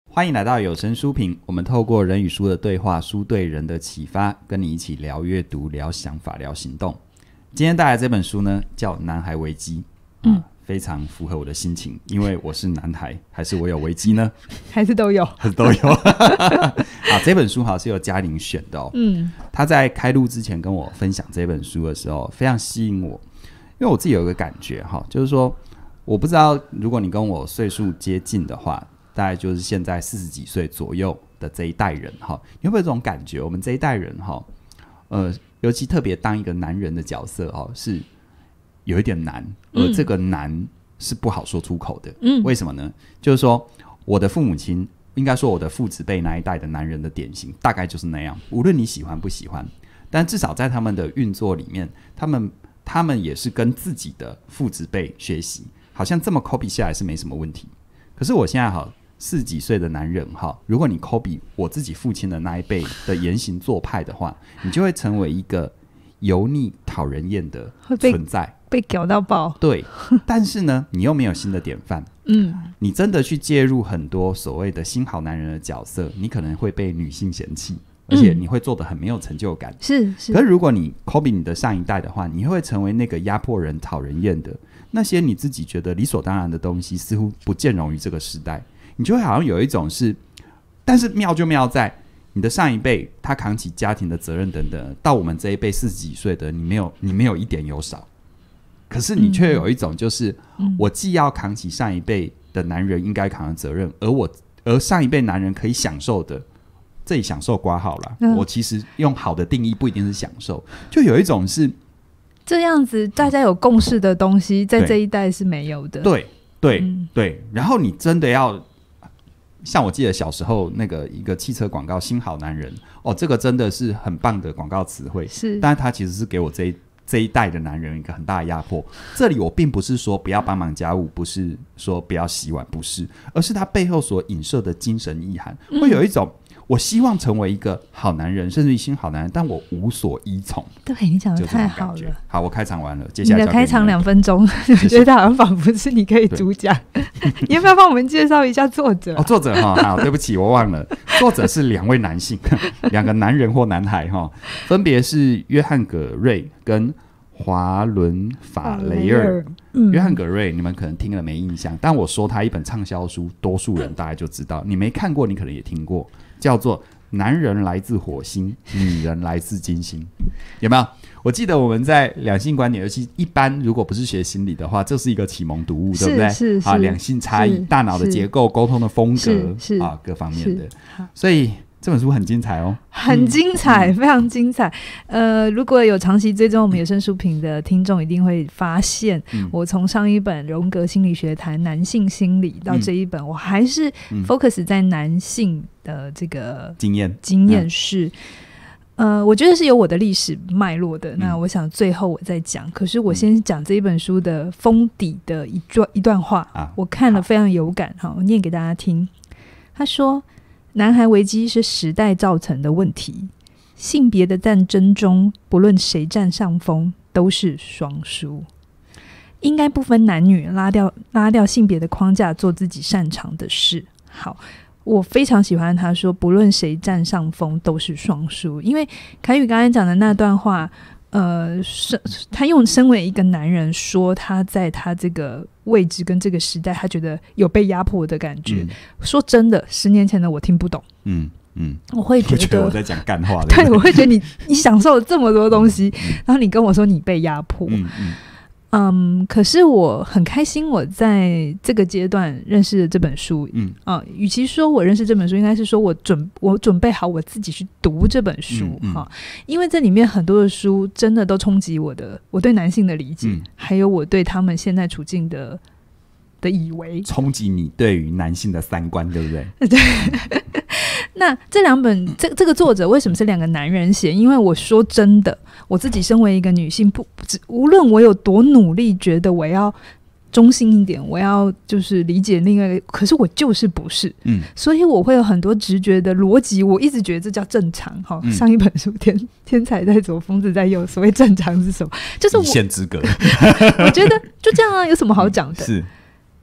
欢迎来到有声书评，我们透过人与书的对话，书对人的启发，跟你一起聊阅读、聊想法、聊行动。今天带来这本书呢，叫《男孩危机》，非常符合我的心情，因为我是男孩，还是我有危机呢？ 还是都有， 还是都有。好，这本书是由嘉玲选的哦。他在开录之前跟我分享这本书的时候，非常吸引我，因为我自己有一个感觉哈，就是说，我不知道如果你跟我岁数接近的话，大概就是现在40几岁左右的这一代人哈，你会不会有这种感觉？我们这一代人哈，尤其特别当一个男人的角色哈，是有一点难，而这个难是不好说出口的。为什么呢？就是说，我的父母亲，应该说我的父子辈那一代的男人的典型，大概就是那样。无论你喜欢不喜欢，但至少在他们的运作里面，他们也是跟自己的父子辈学习，好像这么 copy 下来是没什么问题。可是我现在40几岁的男人如果你 copy 我自己父亲的那一辈的言行做派的话，你就会成为一个油腻讨人厌的存在， 被搞到爆。 对，但是呢，你又没有新的典范。你真的去介入很多所谓的新好男人的角色，你可能会被女性嫌弃，而且你会做得很没有成就感。 是。 可是如果你 copy 你的上一代的话，你会成为那个压迫人、讨人厌的那些你自己觉得理所当然的东西，似乎不见容于这个时代。你就会好像有一种是，但是妙就妙在你的上一辈他扛起家庭的责任等等，到我们这一辈40几岁的你没有一点有少，可是你却有一种就是，我既要扛起上一辈的男人应该扛的责任，而上一辈男人可以享受的，这里享受括号啦，我其实用好的定义不一定是享受，就有一种是这样子大家有共识的东西在这一代是没有的。 对，然后你真的要像我记得小时候那个一个汽车广告新好男人这个真的是很棒的广告词汇， 是， 但是它其实是给我这一代的男人一个很大的压迫。这里我并不是说不要帮忙家务，不是说不要洗碗，不是，而是它背后所影射的精神意涵，会有一种我希望成为一个好男人，甚至于新好男人，但我无所依从。对， 你讲的太好了。 好，我开场完了，接下来你的开场2分钟，我觉得好像仿佛是你可以主讲。你要不要帮我们介绍一下作者？ 作者好，对不起，我忘了，作者是2位男性，2个男人或男孩分别是约翰·葛瑞跟华伦·法雷尔。约翰·葛瑞你们可能听了没印象，但我说他一本畅销书，多数人大概就知道，你没看过你可能也听过，叫做《男人来自火星，女人来自金星》，有没有？我记得我们在两性观点，尤其一般如果不是学心理的话，这是一个启蒙读物，对不对？ 是两性差异、大脑的结构、沟通的风格各方面的，所以这本书很精彩很精彩，非常精彩。如果有长期追踪我们有声书评的听众，一定会发现，我从上一本荣格心理学谈男性心理到这一本，我还是 focus 在男性的这个经验是。我觉得是有我的历史脉络的，那我想最后我再讲。可是我先讲这一本书的封底的一段话，我看了非常有感，我念给大家听。他说，男孩危机是时代造成的问题，性别的战争中不论谁占上风都是双输，应该不分男女，拉掉性别的框架，做自己擅长的事。好，我非常喜欢他说不论谁占上风都是双输，因为凯宇刚才讲的那段话他用身为一个男人说他在他这个位置跟这个时代他觉得有被压迫的感觉，说真的10年前的我听不懂，我会觉得我在讲干话， 对，我会觉得你享受了这么多东西，然后你跟我说你被压迫，可是我很开心我在这个阶段认识了这本书，与其说我认识这本书，应该是说我准备好我自己去读这本书，因为这里面很多的书真的都冲击我对男性的理解，还有我对他们现在处境的以为， 冲击你对于男性的三观，对不对？ 对。那这2本这个作者为什么是2个男人写？因为我说真的，我自己身为一个女性，无论我有多努力，觉得我要中性一点，我要就是理解另外一个，可是我就是不是，所以我会有很多直觉的逻辑，我一直觉得这叫正常。上一本书天才在左，疯子在右，所谓正常是什么？就是一线之隔。 我觉得就这样啊，有什么好讲的？ 是。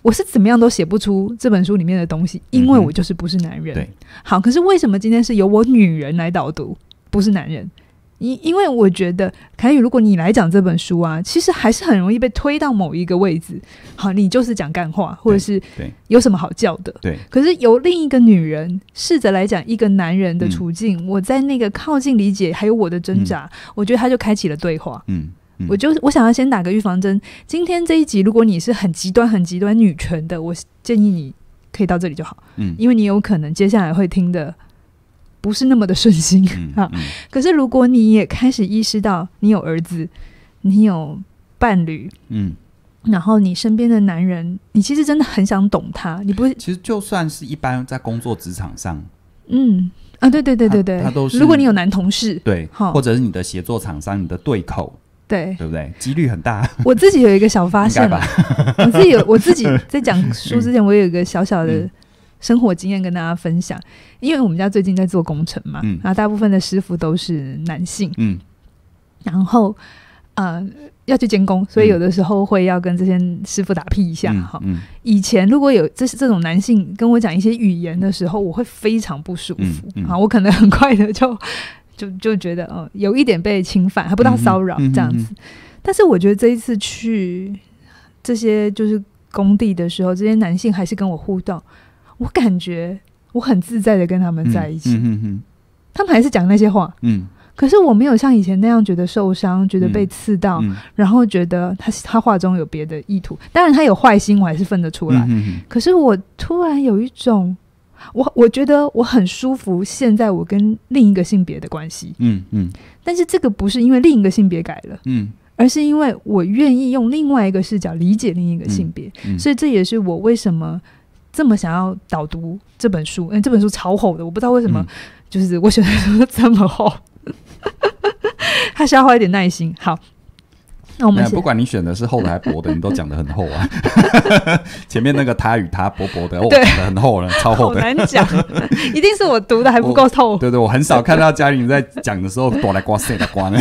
我是怎么样都写不出这本书里面的东西，因为我就是不是男人。 对， 好，可是为什么今天是由我女人来导读，不是男人？因为我觉得凯宇，如果你来讲这本书啊，其实还是很容易被推到某一个位置。好，你就是讲干话，或者是有什么好叫的。对。可是由另一个女人试着来讲一个男人的处境，我在那个靠近理解，还有我的挣扎，我觉得他就开启了对话。我想要先打个预防针。今天这一集，如果你是很极端女权的，我建议你可以到这里就好。因为你有可能接下来会听的不是那么的顺心可是如果你也开始意识到你有儿子，你有伴侣，然后你身边的男人，你其实真的很想懂他，你不会。 其实就算是一般在工作职场上， 对，他都是。如果你有男同事， 对，或者是你的协作厂商，你的对口，对不对？几率很大。我自己有一个小发现我自己在讲书之前，我有一个小小的生活经验跟大家分享。因为我们家最近在做工程嘛，然后大部分的师傅都是男性，然后要去监工，所以有的时候会要跟这些师傅打屁一下。以前如果有这种男性跟我讲一些语言的时候，我会非常不舒服我可能很快的就觉得有一点被侵犯，还不到骚扰这样子。但是我觉得这一次去这些就是工地的时候，这些男性还是跟我互动，我感觉我很自在的跟他们在一起，他们还是讲那些话，可是我没有像以前那样觉得受伤，觉得被刺到，然后觉得他话中有别的意图。当然他有坏心，我还是分得出来。可是我突然有一种，我觉得我很舒服。现在我跟另一个性别的关系，但是这个不是因为另一个性别改了，而是因为我愿意用另外一个视角理解另一个性别，所以这也是我为什么这么想要导读这本书。这本书超厚的，我不知道为什么，就是我选的书这么厚，他需要花一点耐心。好，那我们不管你选的是厚的还是薄的，你都讲得很厚啊。前面那个他与他薄薄的，讲得很厚了，超厚的， 好难讲，一定是我读的还不够透。 对，我很少看到嘉玲在讲的时候躲来刮塞来刮呢。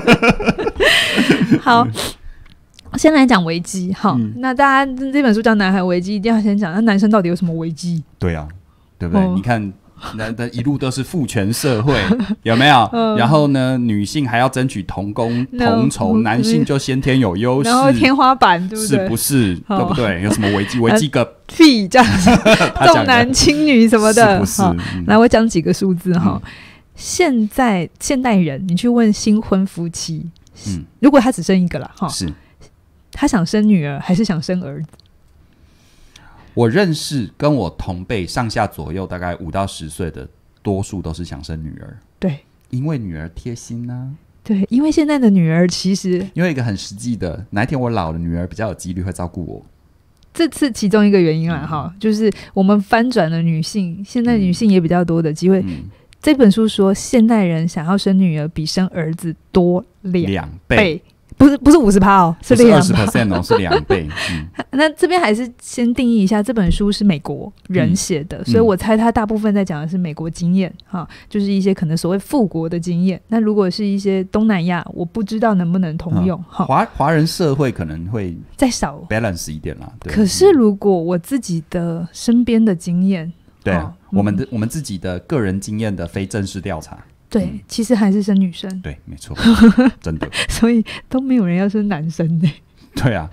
好。先来讲危机，好，那大家这本书叫《男孩危机》，一定要先讲那男生到底有什么危机？ 对啊，对不对？你看，那一路都是父权社会，有没有？然后呢，女性还要争取同工同酬，男性就先天有优势， 然后天花板，对不对？ 是不是？对不对？有什么危机？危机个屁，这样子，重男轻女什么的， 是不是？ 来，我讲几个数字哈。现代人，你去问新婚夫妻，如果他只生一个啦，哈，是。他想生女儿还是想生儿子？ 我认识跟我同辈上下左右大概5到10岁的，多数都是想生女儿。对，因为女儿贴心啊。 对，因为现在的女儿其实因为一个很实际的，哪一天我老了，女儿比较有几率会照顾我。 这是其中一个原因啦，哈，就是我们翻转了女性，现在女性也比较多的机会。这本书说，现代人想要生女儿比生儿子多2倍。不是50%哦，是 20%哦，是2倍。 那这边还是先定义一下，这本书是美国人写的，所以我猜他大部分在讲的是美国经验就是一些可能所谓富国的经验。那如果是一些东南亚，我不知道能不能通用。 华人社会可能会再少 balance 一点啦。 可是如果我自己的身边的经验， 对啊，我们自己的个人经验的非正式调查。 对，其实还是生女生。 对，没错，真的。 所以都没有人要生男生呢。 对啊，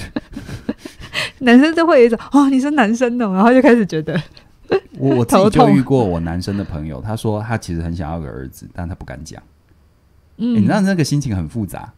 男生就会有一种你生男生哦，然后就开始觉得我自己就遇过我男生的朋友，他说他其实很想要个儿子，但他不敢讲。你知道那个心情很复杂，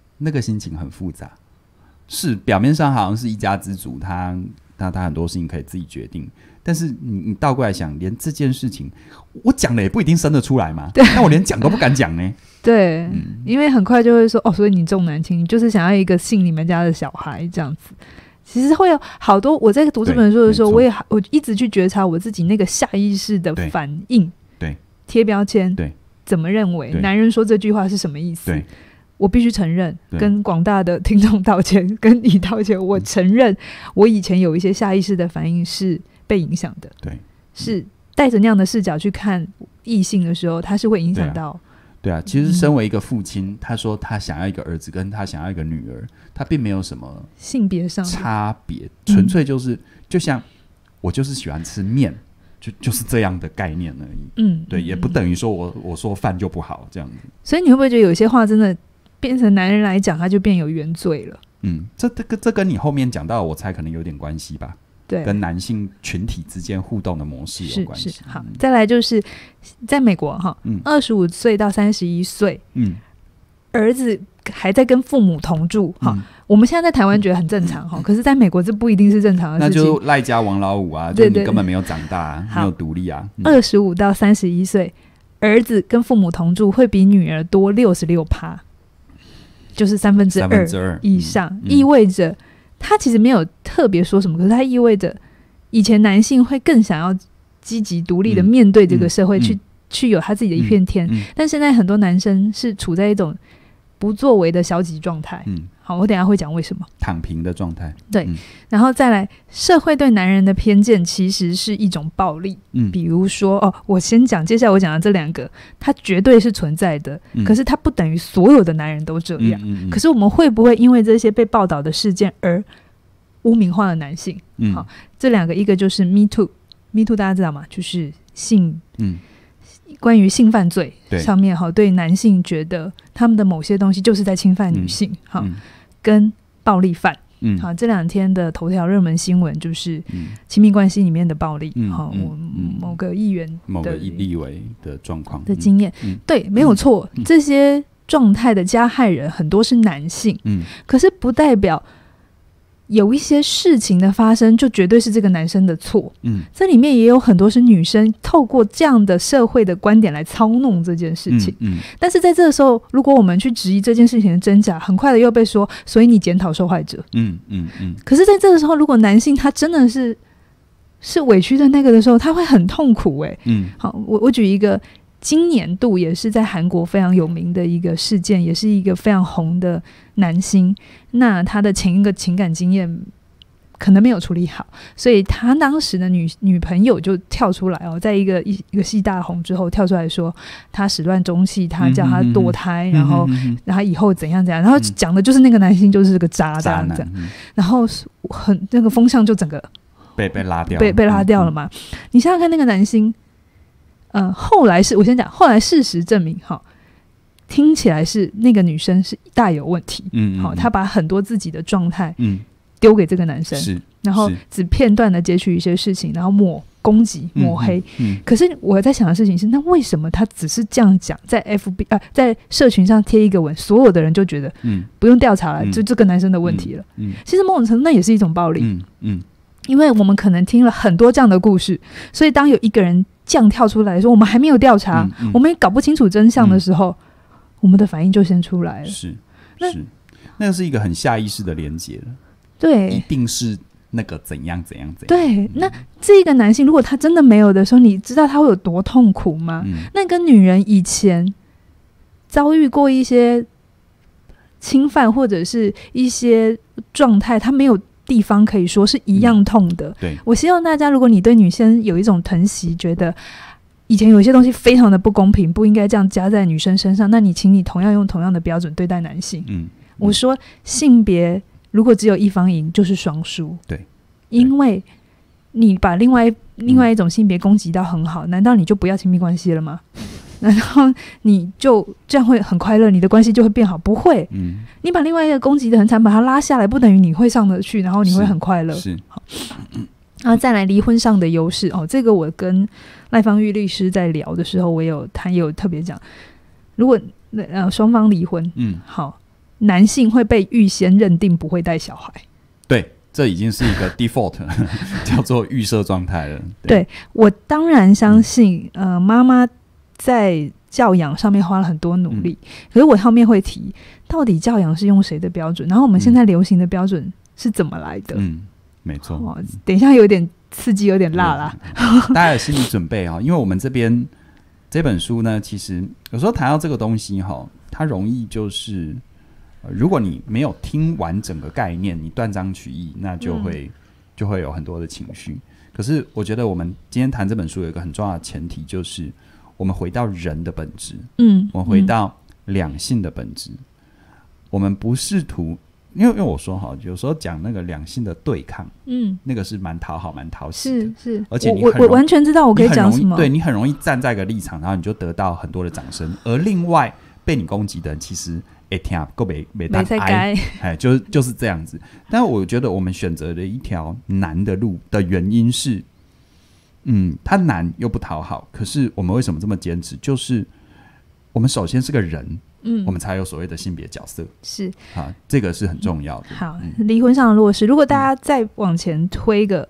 是表面上好像是一家之主，他很多事情可以自己决定。但是你倒过来想，连这件事情我讲了也不一定生得出来嘛。那我连讲都不敢讲呢。 对，因为很快就会说所以你重男轻女，就是想要一个姓你们家的小孩这样子。其实会有好多，我在读这本书的时候，我一直去觉察我自己那个下意识的反应，对，贴标签，对，怎么认为男人说这句话是什么意思？对，我必须承认，跟广大的听众道歉，跟你道歉。我承认，我以前有一些下意识的反应是被影响的，对，是带着那样的视角去看异性的时候，它是会影响到对啊，其实身为一个父亲，他说他想要一个儿子跟他想要一个女儿，他并没有什么性别上差别，纯粹就是就像我就是喜欢吃面，就是这样的概念而已。对，也不等于说我说饭就不好这样子。 所以你会不会觉得有些话真的变成男人来讲，他就变有原罪了？ 这跟你后面讲到，我猜可能有点关系吧。 对， 跟男性群体之间互动的模式有关系。 是好，再来就是在美国哈，25岁到31岁，儿子还在跟父母同住哈。我们现在在台湾觉得很正常哈，可是在美国这不一定是正常的事情。 那就赖家王老五啊，就你根本没有长大，没有独立啊。 25到31岁，儿子跟父母同住会比女儿多66%，就是2/3以上，意味着。他其实没有特别说什么，可是他意味着以前男性会更想要积极独立的面对这个社会，去有他自己的一片天，但现在很多男生是处在一种不作为的消极状态。好，我等一下会讲为什么躺平的状态。 对，然后再来，社会对男人的偏见其实是一种暴力。比如说我先讲，接下来我讲的这2个，它绝对是存在的，可是它不等于所有的男人都这样。可是我们会不会因为这些被报道的事件而污名化了男性？好，这2个，一个就是 Me Too 大家知道吗？就是关于性犯罪上面对男性觉得他们的某些东西就是在侵犯女性，跟暴力犯。好，这2天的头条热门新闻就是亲密关系里面的暴力，某个议员某个立委的状况的经验。对，没有错，这些状态的加害人很多是男性，可是不代表有一些事情的发生就绝对是这个男生的错。这里面也有很多是女生透过这样的社会的观点来操弄这件事情。但是在这个时候，如果我们去质疑这件事情的真假，很快的又被说，所以你检讨受害者。可是在这个时候，如果男性他真的是委屈的那个的时候，他会很痛苦。好，我举一个今年度也是在韩国非常有名的一个事件，也是一个非常红的男星，那他的前一个情感经验可能没有处理好，所以他当时的女朋友就跳出来在一个戏大红之后跳出来说他始乱终弃，他叫他堕胎，然后以后怎样怎样，然后讲的就是那个男性就是个渣男，然后那个风向就整个被拉掉， 被拉掉了嘛。你想想看，那个男星后来我先讲，后来事实证明听起来是那个女生是大有问题。她把很多自己的状态丢给这个男生，然后只片段的截取一些事情，然后攻击抹黑。可是我在想的事情是，那为什么他只是这样讲，在 FB 在社群上贴一个文，所有的人就觉得不用调查了，就这个男生的问题了。其实某种程度那也是一种暴力。因为我们可能听了很多这样的故事，所以当有一个人这样跳出来说我们还没有调查，我们也搞不清楚真相的时候，我们的反应就先出来了。 那是一个很下意识的连结了。 对， 一定是那个怎样怎样怎样。 对，那这个男性如果他真的没有的时候，你知道他会有多痛苦吗？那跟女人以前遭遇过一些侵犯或者是一些状态，他没有地方可以说是一样痛的。 对， 我希望大家，如果你对女生有一种疼惜，觉得以前有一些东西非常的不公平，不应该这样加在女生身上，那你请你同样用同样的标准对待男性。我说性别如果只有一方赢，就是双输。 对， 因为你把另外一种性别攻击到很好，难道你就不要亲密关系了吗？难道你就这样会很快乐，你的关系就会变好？不会。你把另外一个攻击的很惨，把它拉下来，不等于你会上得去，然后你会很快乐。好，然后再来离婚上的优势。这个我跟赖芳玉律师在聊的时候，他也有特别讲，如果双方离婚，好，男性会被预先认定不会带小孩。 对，这已经是一个 default 叫做预设状态了。 对，我当然相信妈妈在教养上面花了很多努力，可是我后面会提到底教养是用谁的标准，然后我们现在流行的标准是怎么来的。 没错。 等一下有点刺激，有点辣啦。 大家有心理准备因为我们这边这本书呢，其实有时候谈到这个东西它容易就是如果你没有听完整个概念，你断章取义，那就会有很多的情绪。可是我觉得我们今天谈这本书有一个很重要的前提，就是我们回到人的本质，我们回到两性的本质，我们不试图，因为我说哈，有时候讲那个两性的对抗，那个是蛮讨好蛮讨喜的， 是， 而且我完全知道我可以讲什么， 对，你很容易站在一个立场，然后你就得到很多的掌声，而另外被你攻击的人其实听够没当哀，就是这样子。但我觉得我们选择了一条难的路的原因是，它难又不讨好，可是我们为什么这么坚持？就是我们首先是个人，我们才有所谓的性别角色， 是这个是很重要的。 好，离婚上的落实，如果大家再往前推个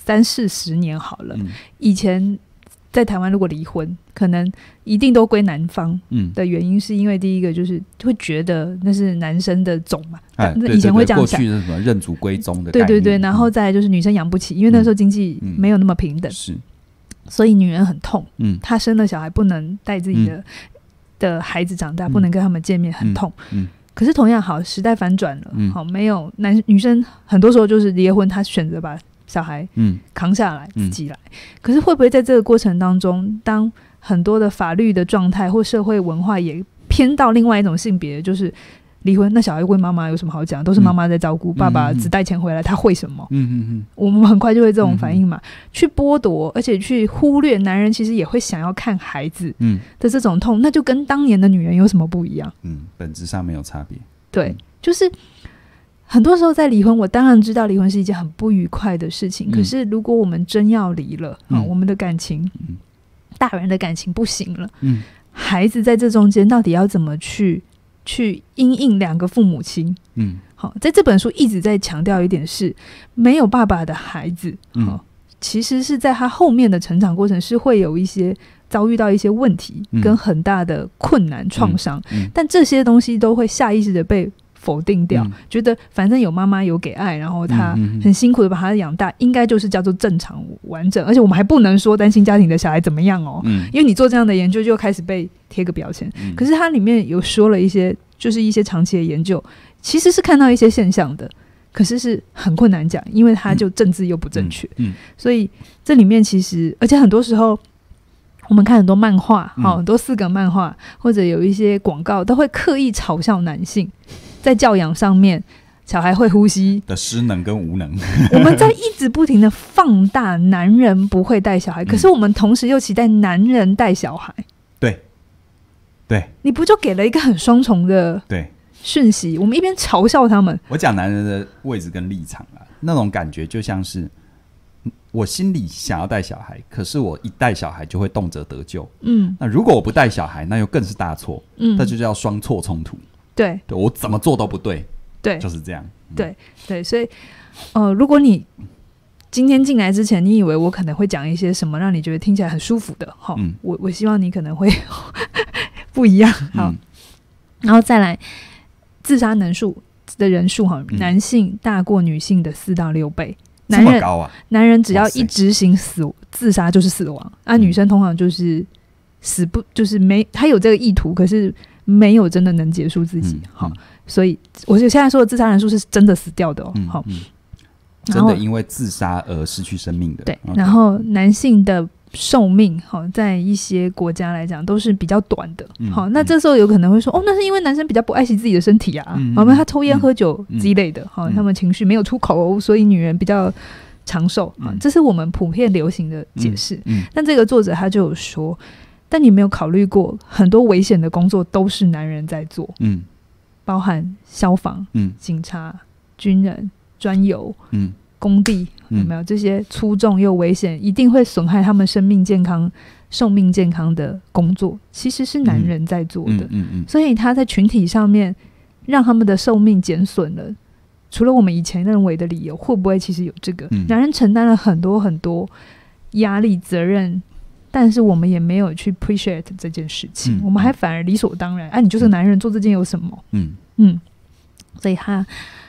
30-40年好了，以前在台湾如果离婚可能一定都归男方的原因是因为第一个就是会觉得那是男生的种嘛，以前会这样想， 过去是什么认祖归宗的概念， 对，然后再来就是女生养不起，因为那时候经济没有那么平等， 是，所以女人很痛，她生了小孩不能带自己的孩子长大，不能跟他们见面，很痛，可是同样好，时代反转了，好，没有女生很多时候就是离婚，她选择把小孩扛下来，自己来，可是会不会在这个过程当中，当很多的法律的状态或社会文化也偏到另外一种性别，就是离婚，那小孩问妈妈有什么好讲，都是妈妈在照顾，爸爸只带钱回来，他会什么？我们很快就会这种反应嘛，去剥夺，而且去忽略男人其实也会想要看孩子的这种痛，那就跟当年的女人有什么不一样？ 本质上没有差别。 对，就是很多时候在离婚，我当然知道离婚是一件很不愉快的事情，可是如果我们真要离了，我们的感情，大人的感情不行了，孩子在这中间到底要怎么去因应两个父母亲？好，在这本书一直在强调一点是，没有爸爸的孩子，其实是在他后面的成长过程是会有一些遭遇到一些问题跟很大的困难创伤，但这些东西都会下意识的被否定掉，觉得反正有妈妈有给爱，然后他很辛苦的把他养大，应该就是叫做正常完整，而且我们还不能说单亲家庭的小孩怎么样哦，因为你做这样的研究就开始被贴个标签，可是它里面有说了一些，就是一些长期的研究其实是看到一些现象的，可是是很困难讲，因为它就政治又不正确，所以这里面其实而且很多时候我们看很多漫画，很多4个漫画或者有一些广告都会刻意嘲笑男性在教养上面，小孩会呼吸的失能跟无能我们在一直不停的放大男人不会带小孩，可是我们同时又期待男人带小孩，对，你不就给了一个很双重的讯息？我们一边嘲笑他们， 我讲男人的位置跟立场啊，那种感觉就像是我心里想要带小孩，可是我一带小孩就会动辄得救，那如果我不带小孩，那又更是大错，那就叫双错冲突，对，我怎么做都不对，就是这样， 对，所以如果你今天进来之前你以为我可能会讲一些什么让你觉得听起来很舒服的，我希望你可能会不一样，好，然后再来自杀的人数，男性大过女性的4到6倍， 这么高啊！ 男人只要一执行自杀就是死亡，女生通常就是就是他有这个意图，可是没有真的能结束自己，所以我现在说的自杀人数是真的死掉的哦， 真的因为自杀而失去生命的， 对，然后男性的寿命在一些国家来讲都是比较短的，那这时候有可能会说那是因为男生比较不爱惜自己的身体啊，他抽烟喝酒之类的，他们情绪没有出口，所以女人比较长寿，这是我们普遍流行的解释，但这个作者他就有说，但你没有考虑过很多危险的工作都是男人在做，包含消防、警察、军人、专油、工地，有没有这些粗重又危险，一定会损害他们生命健康、寿命健康的工作，其实是男人在做的，所以他在群体上面让他们的寿命减损了。除了我们以前认为的理由，会不会其实有这个？男人承担了很多很多压力、责任，但是我们也没有去 appreciate 这件事情，我们还反而理所当然，你就是男人做这件有什么？所以他，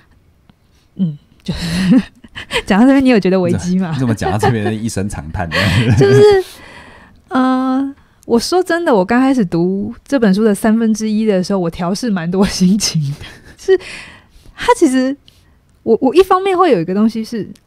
就是讲到这边，你有觉得危机吗？ 你怎么讲到这边一声长叹？ 就是我说真的，我刚开始读这本书的1/3的时候，我调试蛮多心情的。是，他其实我一方面会有一个东西是，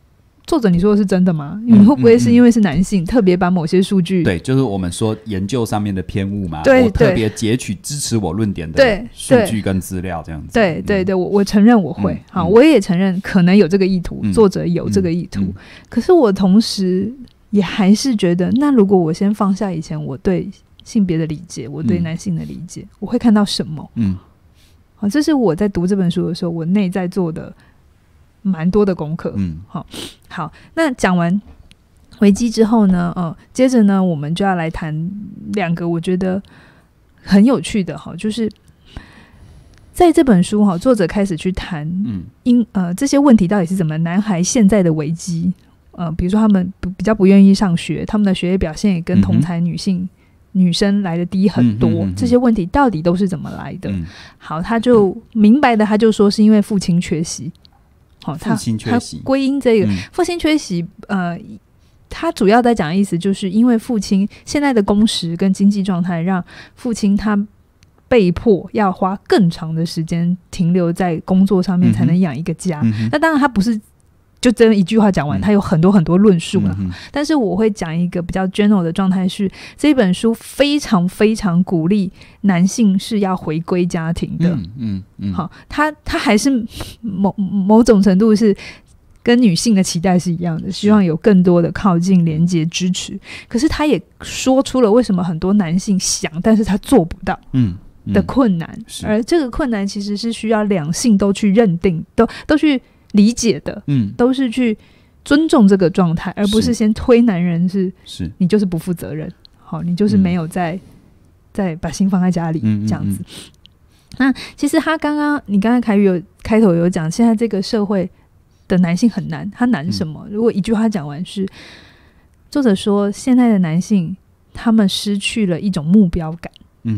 作者你说的是真的吗？你会不会是因为是男性特别把某些数据， 对，就是我们说研究上面的偏误嘛， 对， 我特别截取支持我论点的数据跟资料这样子。 对对对，我承认我会，好，我也承认可能有这个意图，作者有这个意图，可是我同时也还是觉得，那如果我先放下以前我对性别的理解，我对男性的理解，我会看到什么？好，这是我在读这本书的时候，我内在做的蛮多的功课。好，那讲完危机之后呢，接着呢，我们就要来谈两个我觉得很有趣的，就是在这本书作者开始去谈，这些问题到底是怎么，男孩现在的危机，比如说他们比较不愿意上学，他们的学业表现也跟同才女生来的低很多，这些问题到底都是怎么来的？好，他就明白的，他就说是因为父亲缺席。 父亲缺席， 他归因这个父亲缺席，他主要在讲的意思就是因为父亲现在的工时跟经济状态，让父亲他被迫要花更长的时间停留在工作上面，才能养一个家。那当然他不是就真的一句话讲完，他有很多很多论述了。但是我会讲一个比较 general 的状态是，这本书非常非常鼓励男性是要回归家庭的。好，他还是某种程度是跟女性的期待是一样的，希望有更多的靠近、连接、支持。可是他也说出了为什么很多男性想，但是他做不到的困难。而这个困难其实是需要两性都去认定，都去理解的，都是去尊重这个状态，而不是先推男人是你就是不负责任，好，你就是没有在把心放在家里，这样子。那其实你刚才开头有讲，现在这个社会的男性很难，他难什么？如果一句话讲完是，作者说现在的男性他们失去了一种目标感。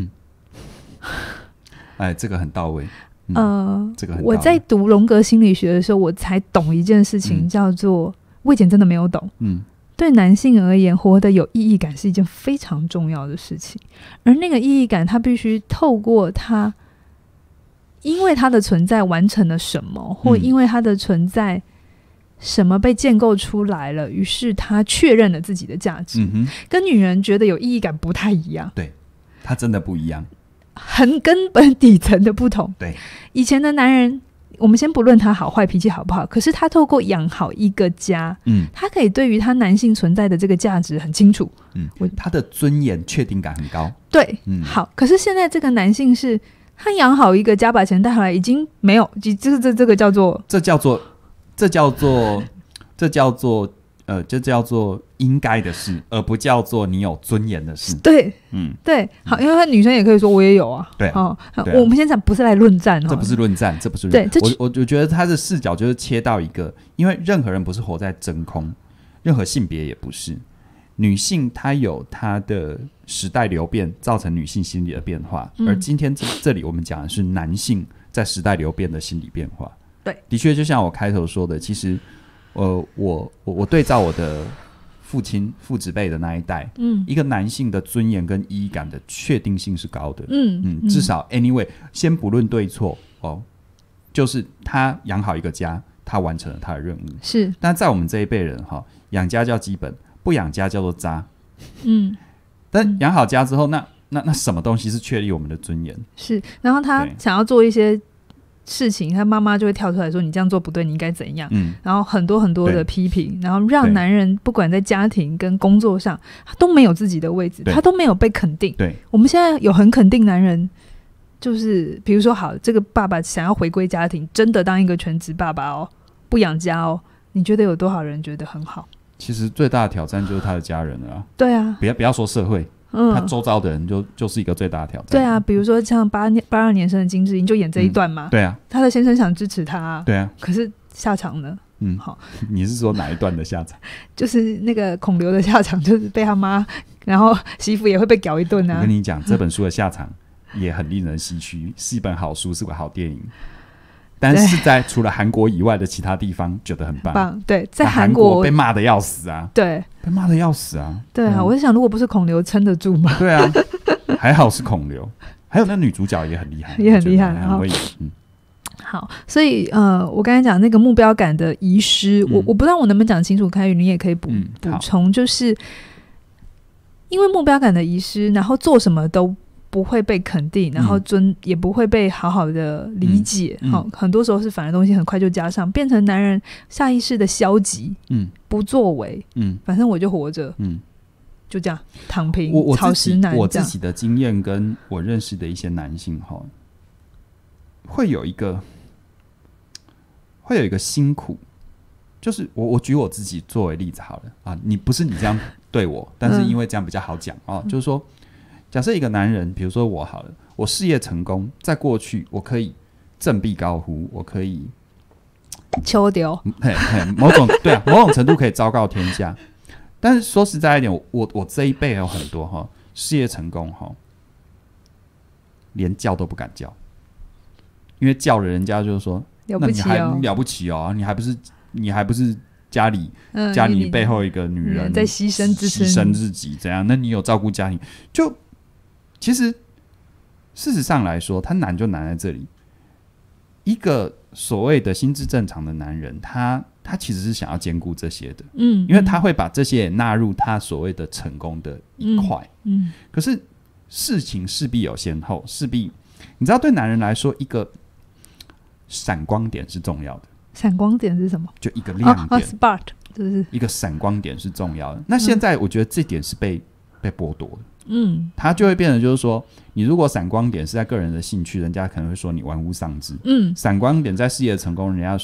这个很到位。这个我在读荣格心理学的时候，我才懂一件事情，叫做我以前真的没有懂。对男性而言，活得有意义感是一件非常重要的事情，而那个意义感，他必须透过他，因为他的存在完成了什么，或因为他的存在什么被建构出来了，于是他确认了自己的价值。跟女人觉得有意义感不太一样。 对，他真的不一样。 很根本底层的不同。 对， 以前的男人，我们先不论他好坏脾气好不好，可是他透过养好一个家，他可以对于他男性存在的这个价值很清楚， 他的尊严确定感很高。 对，好，可是现在这个男性是他养好一个家，把钱带回来，已经没有，这个叫做就叫做应该的事，而不叫做你有尊严的事。 对，对，好，因为他女生也可以说我也有啊。 对， 我们现在不是来论战， 这不是论战，这不是论战。我觉得他的视角就是切到一个，因为任何人不是活在真空，任何性别也不是。女性她有她的时代流变造成女性心理的变化，而今天这里我们讲的是男性在时代流变的心理变化。 对， 的确就像我开头说的，其实我对照我的父子辈的那一代，一个男性的尊严跟意义感的确定性是高的，至少 anyway 先不论对错就是他养好一个家，他完成了他的任务。是，但在我们这一辈人养家叫基本，不养家叫做渣。但养好家之后，那什么东西是确立我们的尊严？是， 然后他想要做一些事情，他妈妈就会跳出来说你这样做不对，你应该怎样，然后很多很多的批评，然后让男人不管在家庭跟工作上他都没有自己的位置，他都没有被肯定。对，我们现在有很肯定男人，就是比如说好，这个爸爸想要回归家庭，真的当一个全职爸爸不养家你觉得有多少人觉得很好？ 其实最大的挑战就是他的家人了。 对啊， 不要说社会，他周遭的人就是一个最大的挑战。 对啊，比如说像82年生的金智英就演这一段嘛。 对啊， 他的先生想支持他。 对啊， 可是下场呢？好， 你是说哪一段的下场？ 就是那个孔刘的下场，就是被他妈，然后媳妇也会被屌一顿啊。 我跟你讲，这本书的下场也很令人唏嘘，是一本好书，是个好电影。但是在除了韩国以外的其他地方觉得很棒。 对，在韩国被骂的要死啊。对，被骂的要死啊。 对啊，我在想，如果不是孔刘撑得住吗？ 对啊，还好是孔刘，还有那女主角也很厉害， 也很厉害。 好，所以我刚才讲那个目标感的遗失，我不知道我能不能讲清楚，凯宇你也可以补充，就是因为目标感的遗失，然后做什么都不会被肯定，然后也不会被好好的理解，很多时候是反而东西很快就加上，变成男人下意识的消极，不作为，反正我就活着，就这样躺平，草食男。 我自己的经验跟我认识的一些男性会有一个辛苦，就是我举我自己作为例子好了啊，不是你这样对我，但是因为这样比较好讲就是说，假设一个男人，比如说我好了，我事业成功，在过去我可以振臂高呼，我可以秋丢， 某种程度可以昭告天下。但是说实在一点，我这一辈有很多事业成功连叫都不敢叫，因为叫了人家就是说了不起哦， 了不起哦，你还不是家里背后一个女人在牺牲自己怎样？那你有照顾家庭？就其实事实上来说，他难就难在这里。一个所谓的心智正常的男人，他其实是想要兼顾这些的，因为他会把这些也纳入他所谓的成功的一块。可是事情势必有先后，势必你知道，对男人来说，一个闪光点是重要的。 闪光点是什么？ 就一个亮点 ，spark， 就是一个闪光点是重要的。那现在我觉得这点是被剥夺的。他就会变成就是说，你如果闪光点是在个人的兴趣，人家可能会说你玩物丧志。闪光点在事业成功，人家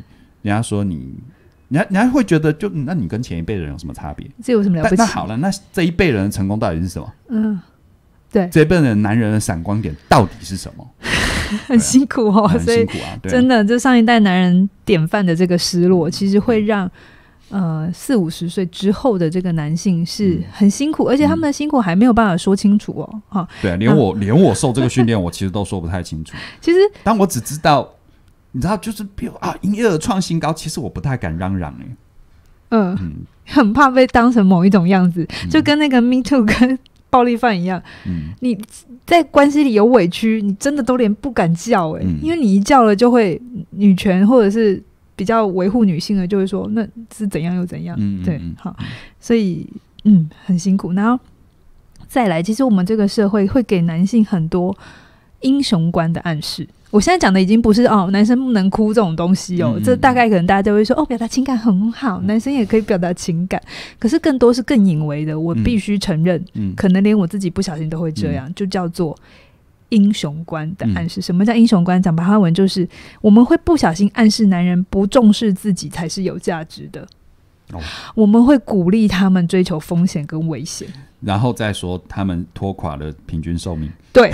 会觉得那你跟前一辈人有什么差别？ 这有什么了不起？ 那好了，那这一辈人的成功到底是什么？ 对， 这一辈人的男人的闪光点到底是什么？ 很辛苦很辛苦啊！ 真的，就上一代男人典范的这个失落，其实会让40-50岁之后的这个男性是很辛苦，而且他们的辛苦还没有办法说清楚对，连我受这个训练，我其实都说不太清楚。 其实， 但我只知道，你知道，就是比如营业额创新高，其实我不太敢嚷嚷很怕被当成某一种样子，就跟那个 Me Too 跟暴力犯一样。你在关系里有委屈，你真的都连不敢叫因为你一叫了就会女权或者是比较维护女性的就会说那是怎样又怎样。对，好，所以很辛苦。然后再来，其实我们这个社会会给男性很多英雄观的暗示。我现在讲的已经不是男生不能哭这种东西这大概可能大家都会说表达情感很好，男生也可以表达情感，可是更多是更隐微的，我必须承认可能连我自己不小心都会这样，就叫做英雄观的暗示。什么叫英雄观？讲白话文就是我们会不小心暗示男人不重视自己才是有价值的，我们会鼓励他们追求风险跟危险， 然后再说他们拖垮了平均寿命。 对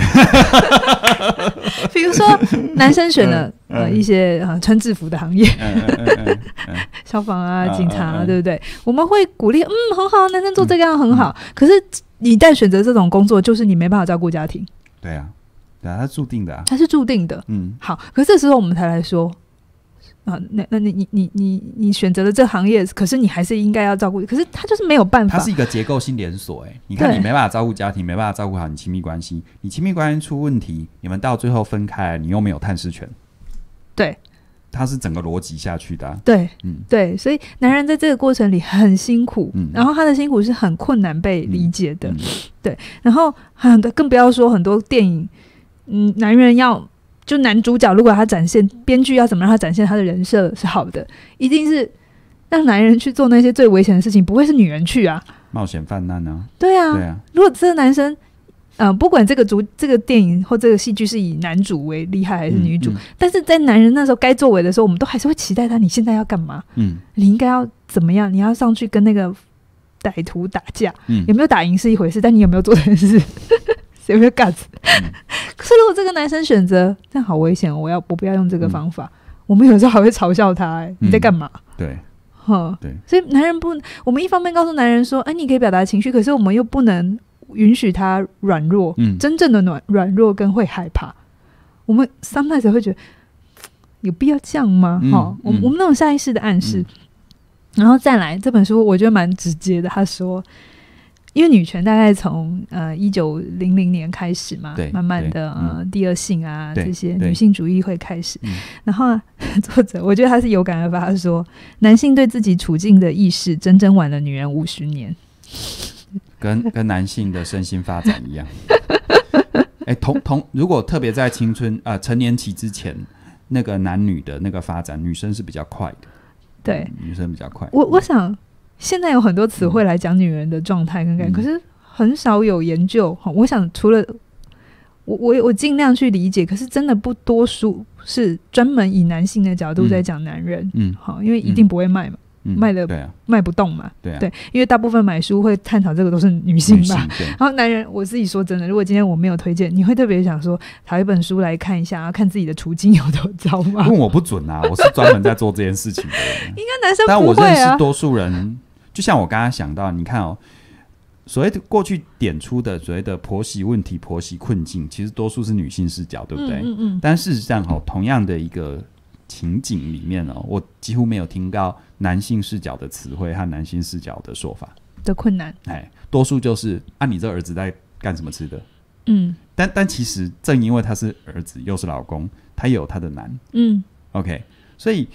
比如说男生选了一些穿制服的行业消防啊警察对不对，我们会鼓励很好，男生做这个样很好，可是你一旦选择这种工作，就是你没办法照顾家庭。 对啊，他是注定的他是注定的。好，可是这时候我们才来说那你选择了这行业，可是你还是应该要照顾，可是他就是没有办法， 它是一个结构性连锁。你看，你没办法照顾家庭，没办法照顾好你亲密关系，你亲密关系出问题，你们到最后分开，你又没有探视权。 对， 它是整个逻辑下去的。 对，对，所以男人在这个过程里很辛苦，然后他的辛苦是很困难被理解的。对，然后更不要说很多电影，男人就男主角如果他展现，编剧要怎么让他展现他的人设是好的，一定是让男人去做那些最危险的事情，不会是女人去啊， 冒险犯难啊。 对啊，如果这个男生不管这个电影或这个戏剧是以男主为厉害还是女主，但是在男人那时候该作为的时候，我们都还是会期待他，你现在要干嘛？你应该要怎么样？你要上去跟那个歹徒打架，有没有打赢是一回事，但你有没有做这件事？有没有 guts？可是如果这个男生选择这样好危险，我不要用这个方法，我们有时候还会嘲笑他，你在干嘛？ 对， 对，所以男人我们一方面告诉男人说，你可以表达情绪，可是我们又不能允许他软弱，真正的软弱跟会害怕，我们 sometimes 会觉得有必要这样吗？我们那种下意识的暗示。然后再来这本书我觉得蛮直接的，他说因为女权大概从1900年开始嘛，慢慢的第二性啊这些女性主义会开始，然后作者我觉得他是有感而发，他说男性对自己处境的意识整整晚了女人50年， 跟男性的身心发展一样。如果特别在青春成年期之前，那个男女的那个发展，女生是比较快的。对，女生比较快。 我想现在有很多词汇来讲女人的状态跟感觉，可是很少有研究。我想除了我尽量去理解，可是真的不多数是专门以男性的角度在讲男人。好，因为一定不会卖嘛。卖的卖不动嘛，对，因为大部分买书会探讨这个都是女性吧，然后男人，我自己说真的，如果今天我没有推荐，你会特别想说找一本书来看一下，看自己的处境有多糟吗？ 问我不准啊，我是专门在做这件事情的人。 应该男生不会啊， 但我认识多数人，就像我刚刚想到，你看哦，所谓的过去点出的所谓的婆媳问题、婆媳困境，其实多数是女性视角，对不对？但事实上同样的一个情景里面我几乎没有听到男性视角的词汇和男性视角的说法的困难， 多数就是你这儿子在干什么吃的？但其实正因为他是儿子又是老公，他也有他的难。OK， 所以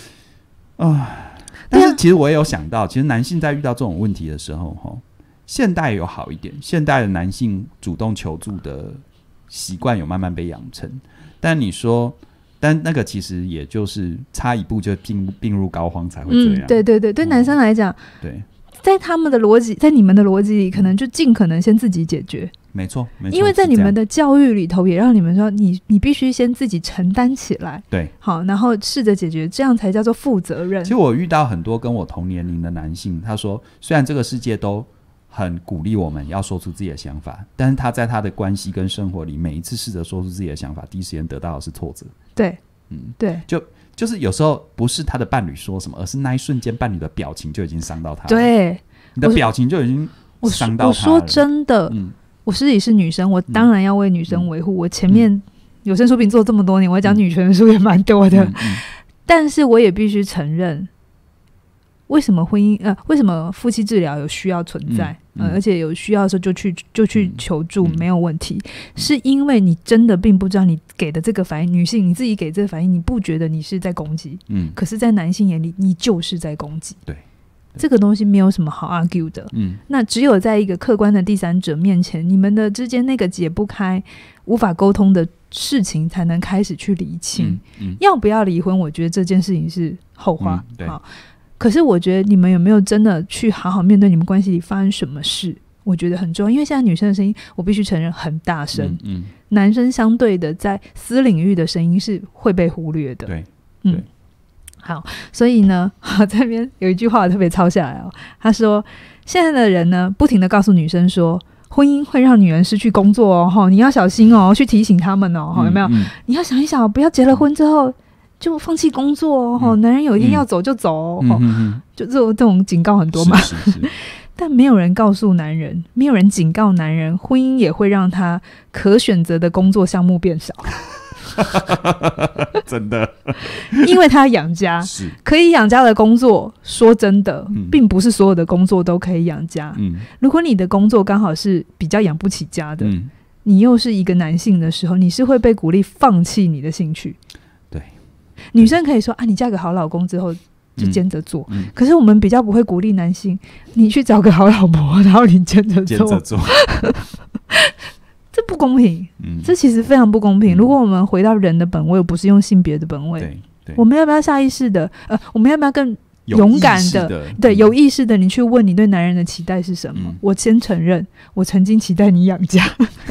但是其实我也有想到，其实男性在遇到这种问题的时候，现代有好一点，现代的男性主动求助的习惯有慢慢被养成，但你说。但那个其实也就是差一步就病入膏肓才会这样。 对男生来讲， 对， 在他们的逻辑，在你们的逻辑里，可能就尽可能先自己解决。 没错， 因为在你们的教育里头，也让你们说你必须先自己承担起来。 对， 好，然后试着解决，这样才叫做负责任。 其实我遇到很多跟我同年龄的男性，他说，虽然这个世界都很鼓励我们要说出自己的想法，但是他在他的关系跟生活里，每一次试着说出自己的想法，第一时间得到的是挫折。 对，对， 就是有时候不是他的伴侣说什么，而是那一瞬间伴侣的表情就已经伤到他了。 对， 你的表情就已经伤到他了。我说真的，我自己是女生，我当然要为女生维护。我前面有声书评做这么多年，我讲女权的书也蛮多的，但是我也必须承认。为什么为什么夫妻治疗有需要存在？而且有需要的时候就去求助，没有问题。是因为你真的并不知道你给的这个反应，女性你自己给这个反应，你不觉得你是在攻击，可是在男性眼里，你就是在攻击。对，这个东西没有什么好 argue 的。那只有在一个客观的第三者面前，你们的之间那个解不开、无法沟通的事情，才能开始去厘清。要不要离婚？我觉得这件事情是后话。好。可是我觉得你们有没有真的去好好面对你们关系里发生什么事，我觉得很重要。因为现在女生的声音我必须承认很大声，男生相对的在私领域的声音是会被忽略的。对，好，所以呢这边有一句话我特别抄下来他说现在的人呢不停的告诉女生说婚姻会让女人失去工作你要小心去提醒他们有没有？你要想一想，不要结了婚之后就放弃工作男人有一天要走就走就这种警告很多嘛。是但没有人告诉男人，没有人警告男人，婚姻也会让他可选择的工作项目变少。 真的， 因为他养家，是可以养家的工作，说真的并不是所有的工作都可以养家。如果你的工作刚好是比较养不起家的，你又是一个男性的时候，你是会被鼓励放弃你的兴趣。女生可以说你嫁个好老公之后就兼着做，可是我们比较不会鼓励男性，你去找个好老婆然后你兼着做这不公平，这其实非常不公平。如果我们回到人的本位，不是用性别的本位，我们要不要下意识的我们要不要更勇敢的对有意识的你去问你对男人的期待是什么？我先承认我曾经期待你养家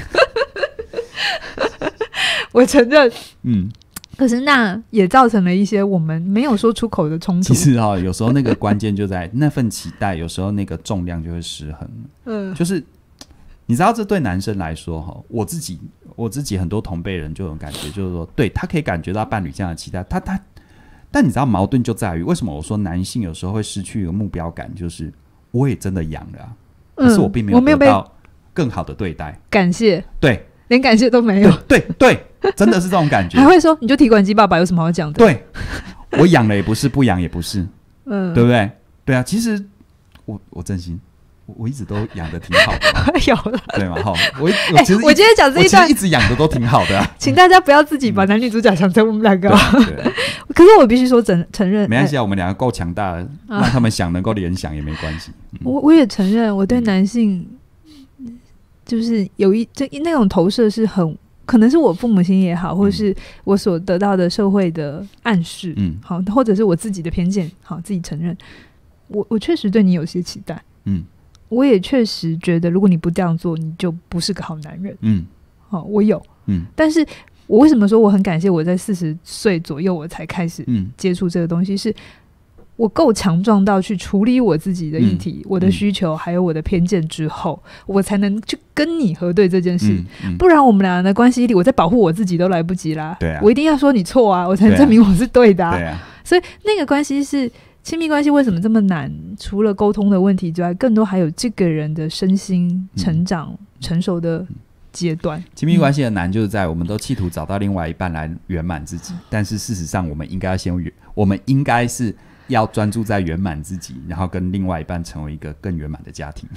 我承认可是那也造成了一些我们没有说出口的冲突。 其实有时候那个关键就在那份期待，有时候那个重量就会失衡。就是你知道，这对男生来说，我自己很多同辈人就有感觉，就是说，对他可以感觉到伴侣这样的期待，但你知道矛盾就在于，为什么我说男性有时候会失去一个目标感，就是我也真的养了可是我并没有得到更好的对待， 感谢， 对， 连感谢都没有， 对，真的是这种感觉。 还会说你就提款机爸爸有什么好讲的？ 对，我养了也不是，不养也不是，对不对？对啊，其实我真心我一直都养的挺好的嘛有了， 对吗？我其实我今天讲这一段我其实一直养的都挺好的啊请大家不要自己把男女主角想成我们两个对可是我必须说承认没关系啊，我们两个够强大的，让他们想能够联想也没关系。 我也承认我对男性就是有那种投射是很可能是我父母亲也好，或是我所得到的社会的暗示，好，或者是我自己的偏见，好，自己承认我确实对你有些期待，我也确实觉得如果你不这样做你就不是个好男人，好，我有，但是我为什么说我很感谢我在40岁左右我才开始接触这个东西，是我够强壮到去处理我自己的议题，我的需求还有我的偏见之后，我才能去跟你核对这件事，不然我们俩的关系里我在保护我自己都来不及啦，我一定要说你错啊，我才能证明我是对的所以那个关系是亲密关系为什么这么难，除了沟通的问题之外，更多还有这个人的身心成长成熟的阶段。 亲密关系的难就是在我们都企图找到另外一半来圆满自己，但是事实上我们应该是要专注在圆满自己，然后跟另外一半成为一个更圆满的家庭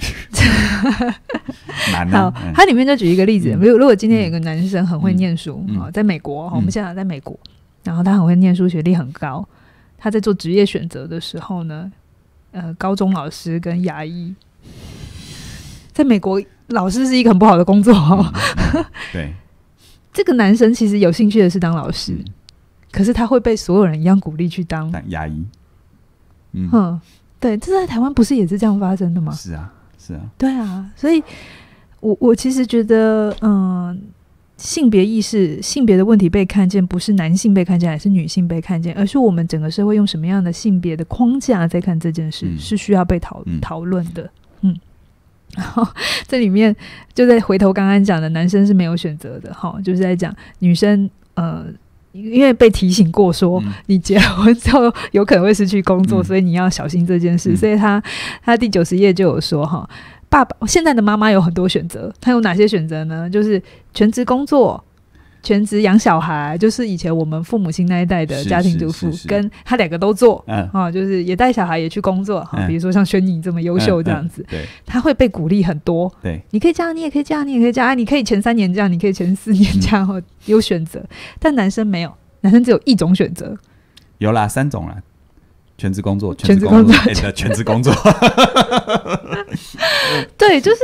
难啊。 好，他里面就举一个例子，如果今天有个男生很会念书，在美国，我们现在在美国，然后他很会念书，学历很高，他在做职业选择的时候呢，高中老师跟牙医，在美国老师是一个很不好的工作对， 这个男生其实有兴趣的是当老师，可是他会被所有人一样鼓励去当牙医。 对，这在台湾不是也是这样发生的吗？ 是啊， 对啊，所以我其实觉得，性别意识、性别的问题被看见，不是男性被看见还是女性被看见，而是我们整个社会用什么样的性别的框架在看这件事，是需要被讨论的。然后这里面就在回头刚刚讲的，男生是没有选择的，就是在讲女生，因为被提醒过说你结婚之后有可能会失去工作，所以你要小心这件事，所以他第90页就有说爸爸现在的妈妈有很多选择，他有哪些选择呢？就是全职工作、全职养小孩，就是以前我们父母亲那一代的家庭主妇，跟他2个都做，就是也带小孩也去工作，比如说像轩宁这么优秀这样子，他会被鼓励很多，对，你可以这样，你也可以这样，你也可以这样，你可以前3年这样，你可以前4年这样，有选择。但男生没有，男生只有一种选择， 有啦，3种啦，全职工作，全职工作，全职工作对，就是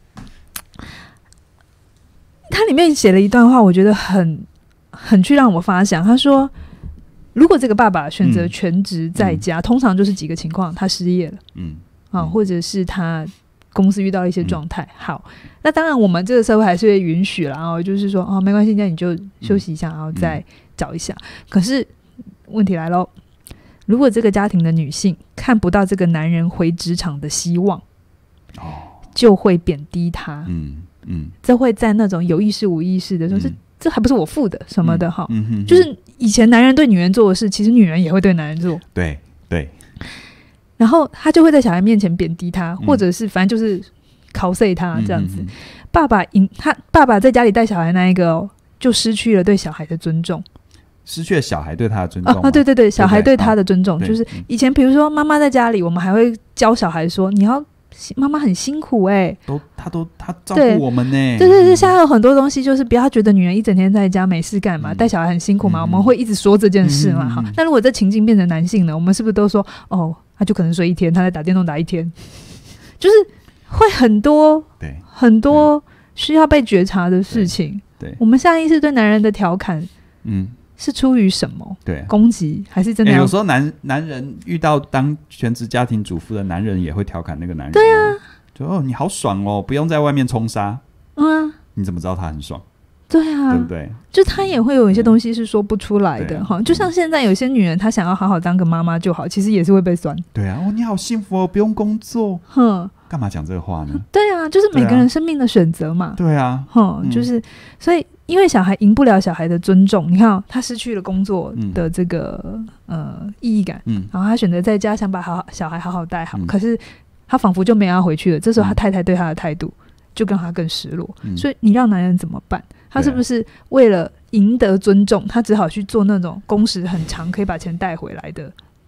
他里面写了一段话，我觉得很去让我发想。他说，如果这个爸爸选择全职在家，通常就是几个情况：他失业了，或者是他公司遇到一些状态。好，那当然我们这个社会还是会允许啦，就是说没关系，那你就休息一下，然后再找一下。可是问题来咯，如果这个家庭的女性看不到这个男人回职场的希望，就会贬低他。这会在那种有意识无意识的时候，这还不是我付的什么的就是以前男人对女人做的事，其实女人也会对男人做。 对， 然后他就会在小孩面前贬低他，或者是反正就是cos他这样子。爸爸在家里带小孩那一个就失去了对小孩的尊重， 失去了小孩对他的尊重对，小孩对他的尊重，就是以前比如说妈妈在家里，我们还会教小孩说你要妈妈很辛苦他照顾我们呢。 对，现在有很多东西就是不要觉得女人一整天在家没事干嘛，带小孩很辛苦嘛，我们会一直说这件事嘛。好，那如果这情境变成男性呢，我们是不是都说他就可能睡1天，他在打电动打1天，就是会很多需要被觉察的事情。对，我们下意识对男人的调侃，是出于什么？对，攻击还是真的有时候男人遇到当全职家庭主妇的男人也会调侃那个男人。 对啊， 就你好爽哦，不用在外面冲杀。你怎么知道他很爽？ 对啊， 对不对？ 就他也会有一些东西是说不出来的就像现在有些女人，她想要好好当个妈妈就好，其实也是会被酸。对啊，你好幸福哦，不用工作。干嘛讲这个话呢？ 对啊，就是每个人生命的选择嘛。 对啊， 就是所以因为小孩赢不了小孩的尊重，你看他失去了工作的这个意义感，然后他选择在家想把小孩好好带好，可是他仿佛就没有要回去了。这时候他太太对他的态度就更他更失落，所以你让男人怎么办？他是不是为了赢得尊重，他只好去做那种工时很长可以把钱带回来的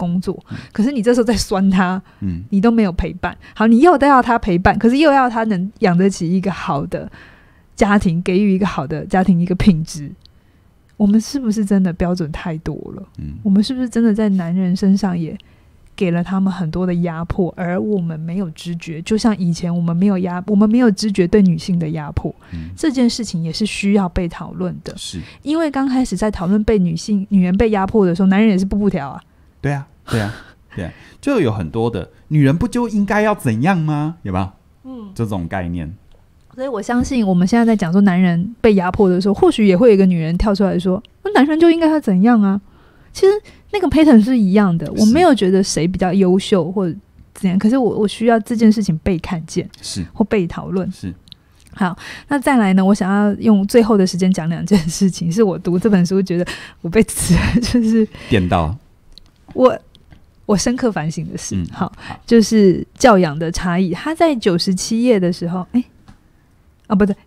工作，可是你这时候在酸他，你都没有陪伴。好，你又要他陪伴，可是又要他能养得起一个好的家庭，给予一个好的家庭一个品质。我们是不是真的标准太多了？我们是不是真的在男人身上也给了他们很多的压迫，而我们没有知觉？就像以前我们没有知觉对女性的压迫，这件事情也是需要被讨论的。是因为刚开始在讨论被女人被压迫的时候，男人也是步步条啊。 对啊，就有很多的女人不就应该要怎样吗？有没有？这种概念。 所以我相信我们现在在讲说男人被压迫的时候，或许也会有一个女人跳出来说，男人就应该要怎样啊。其实那个 pattern 是一样的，我没有觉得谁比较优秀或者怎样，可是我需要这件事情被看见，是或被讨论。是好，那再来呢？我想要用最后的时间讲2件事情，是我读这本书觉得我被就是电到我深刻反省的事。好，就是教养的差异。他在97页的时候，不对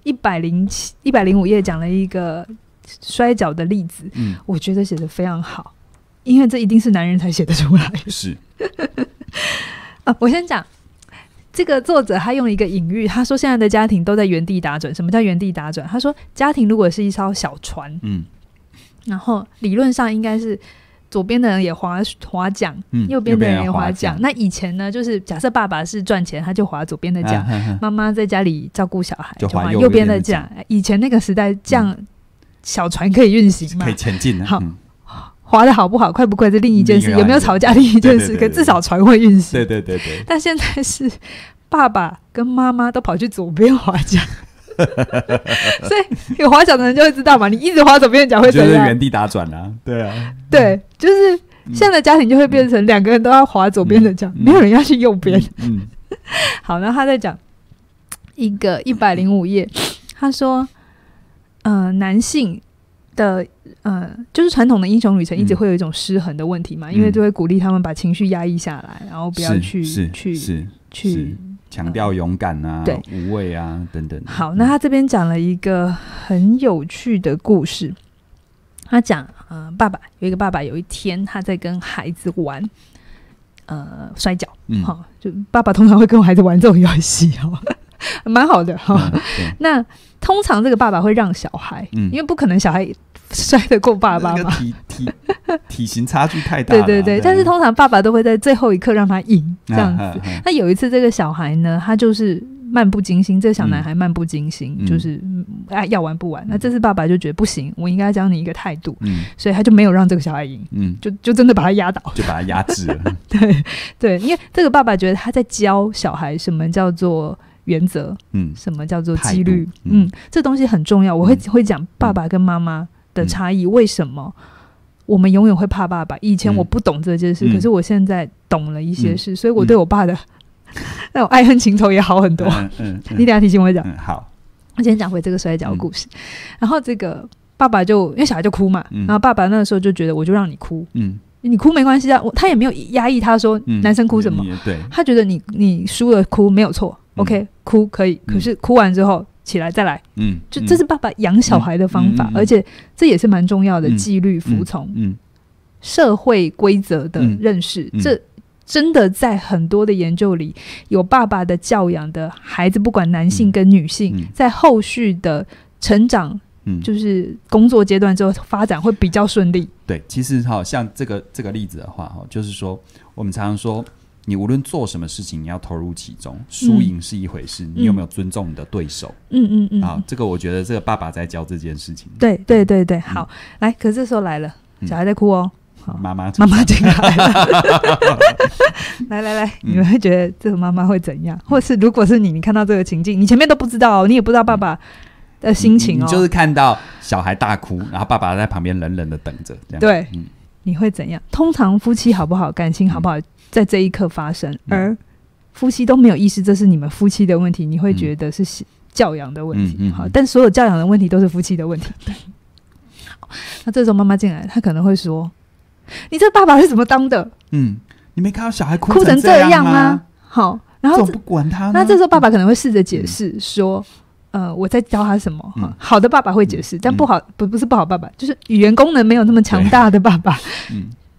，105页讲了一个摔跤的例子，我觉得写得非常好，因为这一定是男人才写得出来的。是我先讲这个作者，他用一个隐喻，他说现在的家庭都在原地打转。什么叫原地打转？他说家庭如果是一艘小船，然后理论上应该是左边的人也划桨，右边的人也划桨。那以前呢，就是假设爸爸是赚钱，他就划左边的桨，妈妈在家里照顾小孩就划右边的桨。以前那个时代，这样小船可以运行嘛，可以前进。好，划的好不好，快不快是另一件事，有没有吵架另一件事，可至少船会运行。对。但现在是爸爸跟妈妈都跑去左边划桨。所以有划桨的人就会知道嘛，你一直划左边的桨会怎样？就是原地打转啊。对啊，对，就是现在的家庭就会变成2个人都要划左边的桨，没有人要去右边。好，然后他在讲一个105页，他说男性的就是传统的英雄旅程一直会有一种失衡的问题嘛，因为就会鼓励他们把情绪压抑下来，然后不要去强调勇敢啊、无畏啊等等。好，那他这边讲了一个很有趣的故事。他讲有一个爸爸有一天他在跟孩子玩摔跤，就爸爸通常会跟孩子玩这种游戏蛮好的那通常这个爸爸会让小孩，因为不可能小孩摔得过爸爸嘛，体型差距太大了。对，但是通常爸爸都会在最后一刻让他赢这样子。那有一次这个小孩呢，他就是漫不经心，这个小男孩漫不经心，就是要玩不玩。那这次爸爸就觉得不行，我应该教你一个态度，所以他就没有让这个小孩赢，就真的把他压倒，就把他压制了。对，因为这个爸爸觉得他在教小孩什么叫做原则，什么叫做纪律，这东西很重要。我会讲爸爸跟妈妈的差异，为什么我们永远会怕爸爸？以前我不懂这件事，可是我现在懂了一些事，所以我对我爸的那种爱恨情仇也好很多。你等一下提醒我讲。好，我先讲回这个摔跤故事。然后这个爸爸就因为小孩就哭嘛，然后爸爸那个时候就觉得我就让你哭，你哭没关系啊，他也没有压抑他说男生哭什么，他觉得你输了哭没有错，OK， 哭可以，可是哭完之后起来再来，就这是爸爸养小孩的方法，而且这也是蛮重要的纪律、服从、社会规则的认识。这真的在很多的研究里，有爸爸的教养的孩子，不管男性跟女性，在后续的成长，就是工作阶段之后发展会比较顺利。对，其实像这个例子的话，就是说我们常常说，你无论做什么事情，你要投入其中，输赢是一回事，你有没有尊重你的对手？好，这个我觉得这个爸爸在教这件事情。对，好，来，可是这时候来了，小孩在哭哦。妈妈进来了来，你们会觉得这个妈妈会怎样？或是如果是你看到这个情境，你前面都不知道你也不知道爸爸的心情你就是看到小孩大哭，然后爸爸在旁边冷冷的等着，这样对，你会怎样？通常夫妻好不好，感情好不好，在这一刻发生，而夫妻都没有意识这是你们夫妻的问题，你会觉得是教养的问题。好，但所有教养的问题都是夫妻的问题。好，那这时候妈妈进来，她可能会说，你这爸爸是怎么当的？你没看到小孩哭成这样吗？好，然后怎么不管他呢？那这时候爸爸可能会试着解释说，我在教他什么？好的爸爸会解释，但不好不是不好爸爸，就是语言功能没有那么强大的爸爸，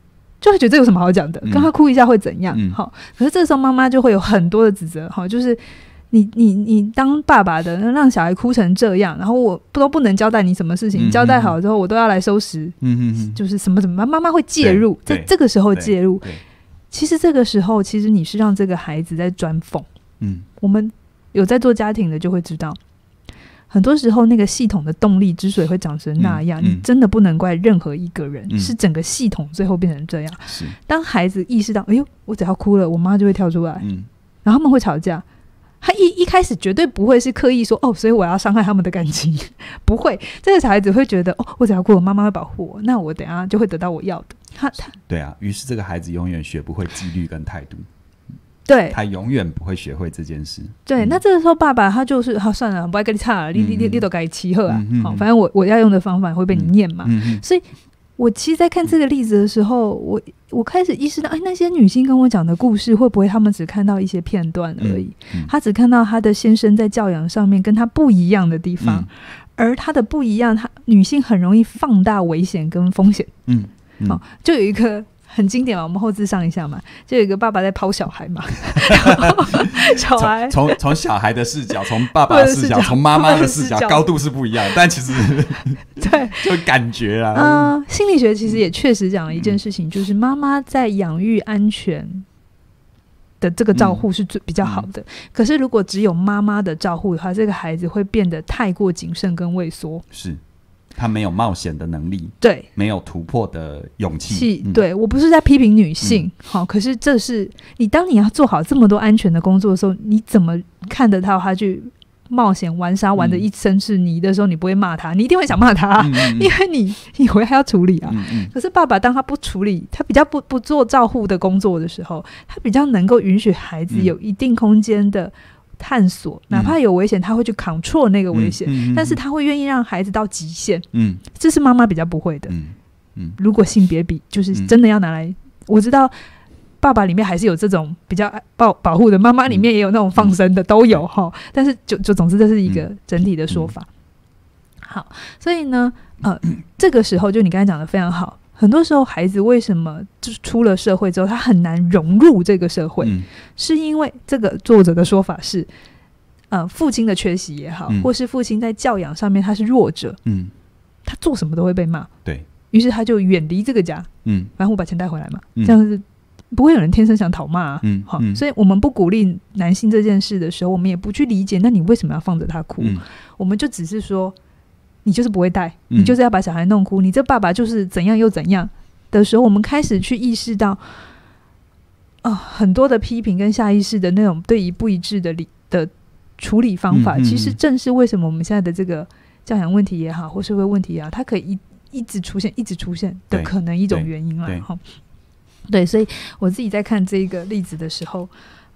就会觉得这有什么好讲的，跟他哭一下会怎样？好，可是这时候妈妈就会有很多的指责，好，就是你当爸爸的让小孩哭成这样，然后我都不能交代你什么事情，交代好之后我都要来收拾，就是什么什么，妈妈会介入，在这个时候介入。其实这个时候，其实你是让这个孩子在钻缝。我们有在做家庭的就会知道。很多时候那个系统的动力之所以会长成那样，你真的不能怪任何一个人，是整个系统最后变成这样。当孩子意识到哎呦我只要哭了我妈就会跳出来，然后他们会吵架，他一开始绝对不会是刻意说哦所以我要伤害他们的感情，不会，这个小孩子会觉得哦我只要哭我妈妈会保护我，那我等一下就会得到我要的。 对啊，于是这个孩子永远学不会纪律跟态度， 对， 他永远不会学会这件事。对， 那这个时候爸爸他就是好算了，不爱跟你吵了，你都该欺负啊，好，反正我要用的方法会被你念嘛。所以我其实在看这个例子的时候，我开始意识到，哎，那些女性跟我讲的故事，会不会她们只看到一些片段而已？她只看到她的先生在教养上面跟她不一样的地方，而她的不一样，女性很容易放大危险跟风险。就有一个很经典嘛，我们后置上一下嘛，就有一个爸爸在抛小孩嘛，小孩从小孩的视角，从爸爸的视角，从妈妈的视角，高度是不一样，但其实对， 就感觉啦。 心理学其实也确实讲了一件事情，就是妈妈在养育安全的这个照护是比较好的，可是如果只有妈妈的照护的话，这个孩子会变得太过谨慎跟畏缩。是。 他没有冒险的能力， 对， 没有突破的勇气。 对，我不是在批评女性，好，可是这是你当你要做好这么多安全的工作的时候，你怎么看得到他去冒险玩沙玩的一身是泥的时候，你不会骂他，你一定会想骂他，因为你回来要处理啊。可是爸爸当他不处理，他比较不做照护的工作的时候，他比较能够允许孩子有一定空间的探索，哪怕有危险他会去 control 那个危险，但是他会愿意让孩子到极限。这是妈妈比较不会的。如果性别比就是真的要拿来，我知道爸爸里面还是有这种比较保护的，妈妈里面也有那种放生的，都有齁。但是就总之这是一个整体的说法。好，所以呢这个时候就你刚才讲的非常好，很多时候孩子为什么就出了社会之后他很难融入这个社会，是因为这个作者的说法是父亲的缺席也好，或是父亲在教养上面他是弱者，他做什么都会被骂，对，于是他就远离这个家，反正我把钱带回来嘛，这样子不会有人天生想讨骂啊。好，所以我们不鼓励男性这件事的时候，我们也不去理解那你为什么要放着他哭，我们就只是说你就是不会带，你就是要把小孩弄哭，你这爸爸就是怎样又怎样的时候，我们开始去意识到很多的批评跟下意识的那种对于不一致的处理方法，其实正是为什么我们现在的这个教养问题也好或社会问题也好，它可以一直出现的可能一种原因啦。对，所以我自己在看这个例子的时候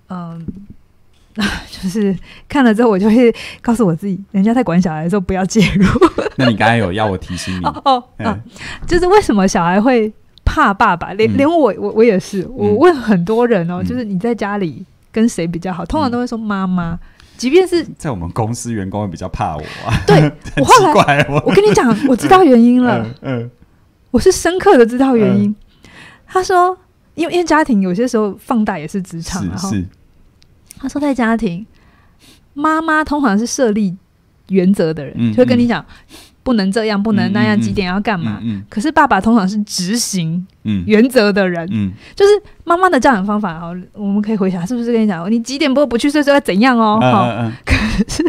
就是看了之后我就会告诉我自己，人家在管小孩的时候不要介入。 那你刚才有要我提醒你就是为什么小孩会怕爸爸，连我也是，我问很多人就是你在家里跟谁比较好，通常都会说妈妈，即便是在我们公司员工会比较怕我啊。 对，我后来我跟你讲我知道原因了我是深刻的知道原因。他说因为家庭有些时候放大也是职场是他说在家庭妈妈通常是设立原则的人，就会跟你讲不能这样不能那样，几点要干嘛，可是爸爸通常是执行原则的人，就是妈妈的教养方法我们可以回想是不是跟你讲你几点不去睡要怎样可是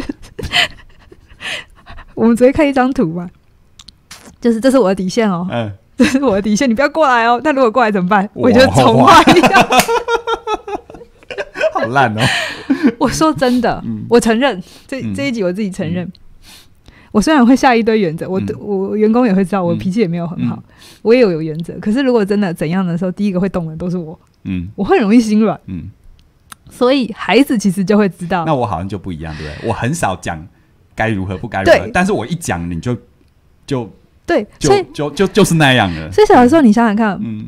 我们直接看一张图嘛，就是这是我的底线这是我的底线，你不要过来那如果过来怎么办？我就宠坏掉好烂我说真的我承认这一集我自己承认我虽然会下一堆原则，我员工也会知道我脾气也没有很好，我也有原则，可是如果真的怎样的时候，第一个会动的都是我，我会容易心软，所以孩子其实就会知道。 那我好像就不一样，对不对？我很少讲该如何不该如何，但是我一讲你就对，所以就是那样的。 所以小的时候你想想看，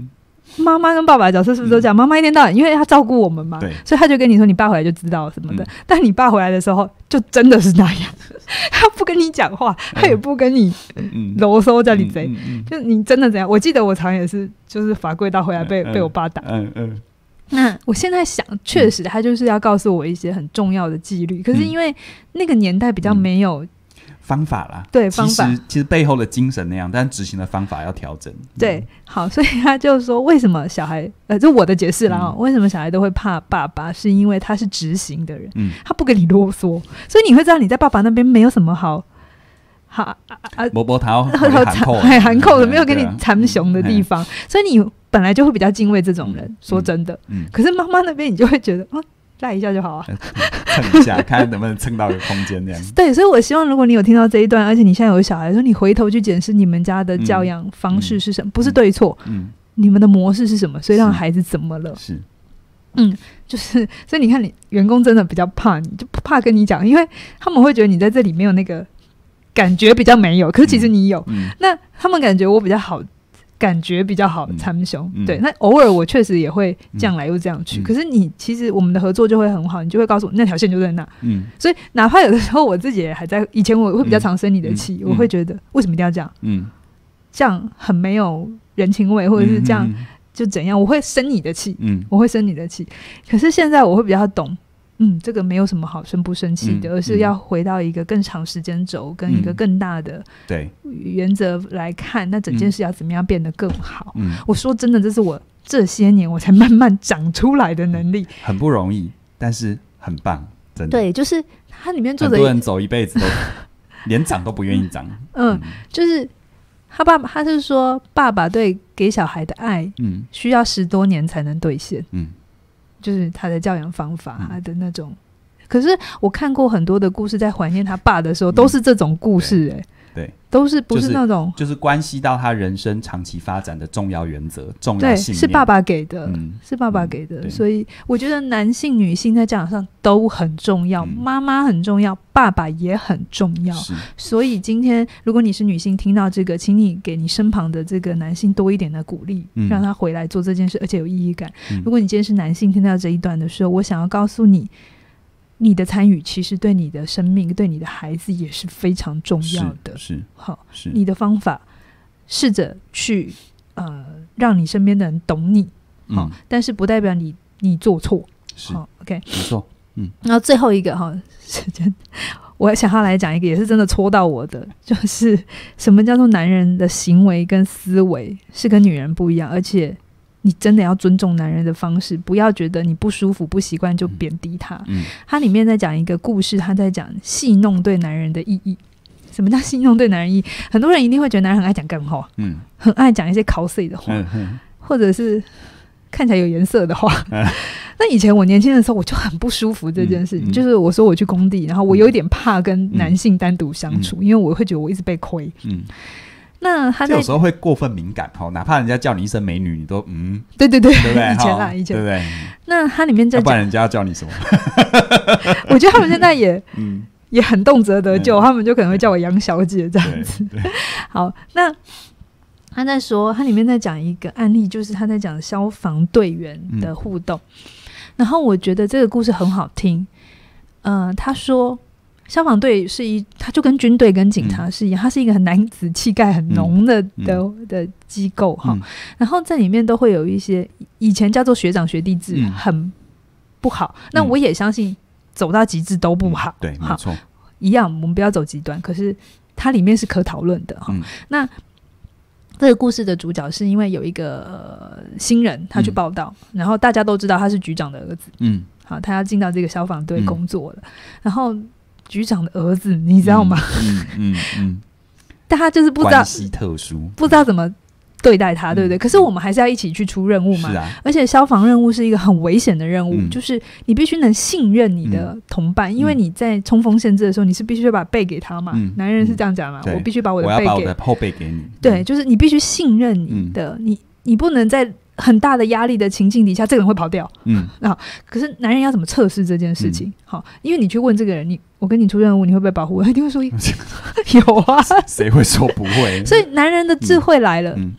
妈妈跟爸爸的角色是不是都这样？妈妈一天到晚，因为他照顾我们嘛，所以他就跟你说你爸回来就知道什么的。但你爸回来的时候，就真的是那样，他不跟你讲话，他也不跟你啰嗦叫你贼，就你真的怎样？我记得我常也是，就是罚跪到回来被我爸打。那我现在想，确实他就是要告诉我一些很重要的纪律，可是因为那个年代比较没有。 方法啦， 对方法， 其实背后的精神那样，但执行的方法要调整。 对，好，所以他就说，为什么小孩，就我的解释啦，为什么小孩都会怕爸爸，是因为他是执行的人，他不跟你啰嗦，所以你会知道你在爸爸那边没有什么好摸头含扣的，没有跟你缠熊的地方，所以你本来就会比较敬畏这种人。说真的，可是妈妈那边你就会觉得，赖一下就好啊， 蹭一下，看能不能蹭到一个空间这样。 对，所以我希望如果你有听到这一段，而且你现在有小孩，说你回头去检视你们家的教养方式是什么，不是对错，你们的模式是什么，所以让孩子怎么了？ 是， 就是所以你看，你员工真的比较怕你，就怕跟你讲，因为他们会觉得你在这里没有那个感觉，比较没有，可是其实你有。那他们感觉我比较好。感觉比较好参雄，对，那偶尔我确实也会这样来又这样去，可是你其实我们的合作就会很好，你就会告诉我那条线就在那，所以哪怕有的时候我自己也还在，以前我会比较常生你的气，我会觉得为什么一定要这样，这样很没有人情味，或者是这样就怎样，我会生你的气，我会生你的气，可是现在我会比较懂。这个没有什么好生不生气的，而是要回到一个更长时间轴跟一个更大的原则来看，那整件事要怎么样变得更好。我说真的，这是我这些年我才慢慢长出来的能力， 很不容易，但是很棒，真的。对， 就是它里面作者很多人走一辈子都连长都不愿意长。 就是他是说爸爸对给小孩的爱，需要10多年才能兑现。就是他的教养方法，他的那种。可是我看过很多的故事，在怀念他爸的时候，都是这种故事， 对， 都是不是那种， 就是关系到他人生长期发展的重要原则、重要信念， 是爸爸给的，是爸爸给的。所以我觉得男性、女性在教养上都很重要，妈妈很重要，爸爸也很重要。所以今天如果你是女性，听到这个，请你给你身旁的这个男性多一点的鼓励，让他回来做这件事，而且有意义感。如果你今天是男性，听到这一段的时候，我想要告诉你，你的参与其实对你的生命、对你的孩子也是非常重要的。好，你的方法试着去让你身边的人懂你，但是不代表你做错。OK， 没错。 然后最后一个时间，我想要来讲一个也是真的戳到我的，就是什么叫做男人的行为跟思维是跟女人不一样，而且你真的要尊重男人的方式，不要觉得你不舒服不习惯就贬低他。他里面在讲一个故事，他在讲戏弄对男人的意义。什么叫戏弄对男人意义？很多人一定会觉得男人很爱讲干话，很爱讲一些考碎的话，或者是看起来有颜色的话。那以前我年轻的时候，我就很不舒服这件事情，就是我说我去工地，然后我有一点怕跟男性单独相处，因为我会觉得我一直被亏。那他有时候会过分敏感，哪怕人家叫你一声美女，你都对对对， 对不对？ 以前对不对？ 那他里面在讲， 不然人家要叫你什么？ 我觉得他们现在也很动辄得咎，他们就可能会叫我杨小姐这样子。好，那他在说，他里面在讲一个案例，就是他在讲消防队员的互动，然后我觉得这个故事很好听。他说消防队他就跟军队跟警察是一样，他是一个很男子气概很浓的机构哈。然后在里面都会有一些以前叫做学长学弟制，很不好。那我也相信走到极致都不好， 对，没错， 一样，我们不要走极端。可是它里面是可讨论的哈。那这个故事的主角是因为有一个新人，他去报道，然后大家都知道他是局长的儿子，好，他要进到这个消防队工作了，然后局长的儿子，你知道吗？但他就是不知道关系特殊， 不知道怎么对待他，对不对？可是我们还是要一起去出任务嘛，而且消防任务是一个很危险的任务，就是你必须能信任你的同伴，因为你在冲锋陷阵的时候，你是必须把背给他嘛，男人是这样讲嘛，我必须把我的背给， 我要把我的后背给你， 对，就是你必须信任你的，你不能在很大的压力的情境底下，这个人会跑掉。可是男人要怎么测试这件事情？好，因为你去问这个人，我跟你出任务，你会不会保护我？一定会说有啊， 谁会说不会？ 所以男人的智慧来了。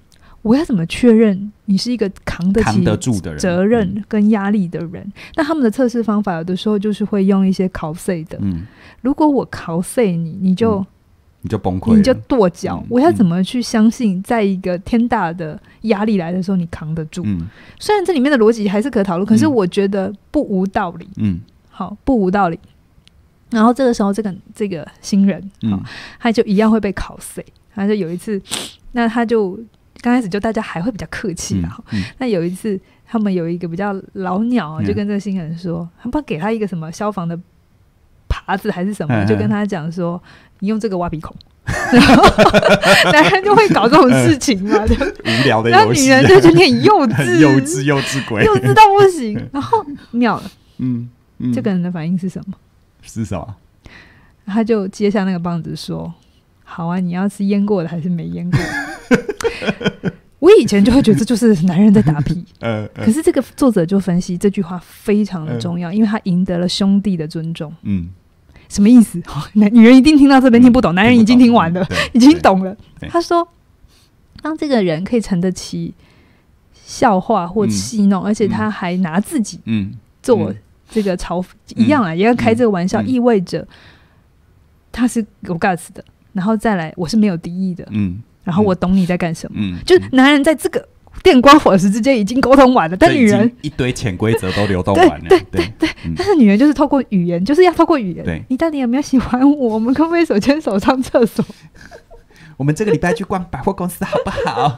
我要怎么确认你是一个扛得住的人责任跟压力的人？那他们的测试方法有的时候就是会用一些考碎的，如果我考碎你就崩溃了， 你就跺脚，我要怎么去相信在一个天大的压力来的时候你扛得住？虽然这里面的逻辑还是可讨论，可是我觉得不无道理。好，不无道理。然后这个时候这个新人，他就一样会被考碎。他就有一次，那他就刚开始就大家还会比较客气啦。那有一次他们有一个比较老鸟，就跟这个新人说，他不知道给他一个什么消防的耙子还是什么，就跟他讲说，你用这个挖鼻孔。然后男人就会搞这种事情嘛， 无聊的游戏， 然后女人就觉得很幼稚， 幼稚鬼， 幼稚到不行。然后妙了，这个人的反应是什么？ 是什么？ 他就接下那个棒子说：“好啊，你要吃腌过的还是没腌过的？”我以前就会觉得这就是男人在打屁，可是这个作者就分析这句话非常的重要，因为他赢得了兄弟的尊重。什么意思？女人一定听到这边听不懂，男人已经听完了，已经懂了。他说，当这个人可以承得起笑话或戏弄，而且他还拿自己做这个嘲一样啊，也要开这个玩笑，意味着他是有 guts 的。然后再来，我是没有敌意的。然后我懂你在干什么。就是男人在这个电光火石之间已经沟通完了，但女人一堆潜规则都流动完了。 对，但是女人就是透过语言，就是要透过语言。你到底有没有喜欢我？我们可不可以手牵手上厕所？ 我们这个礼拜去逛百货公司好不好？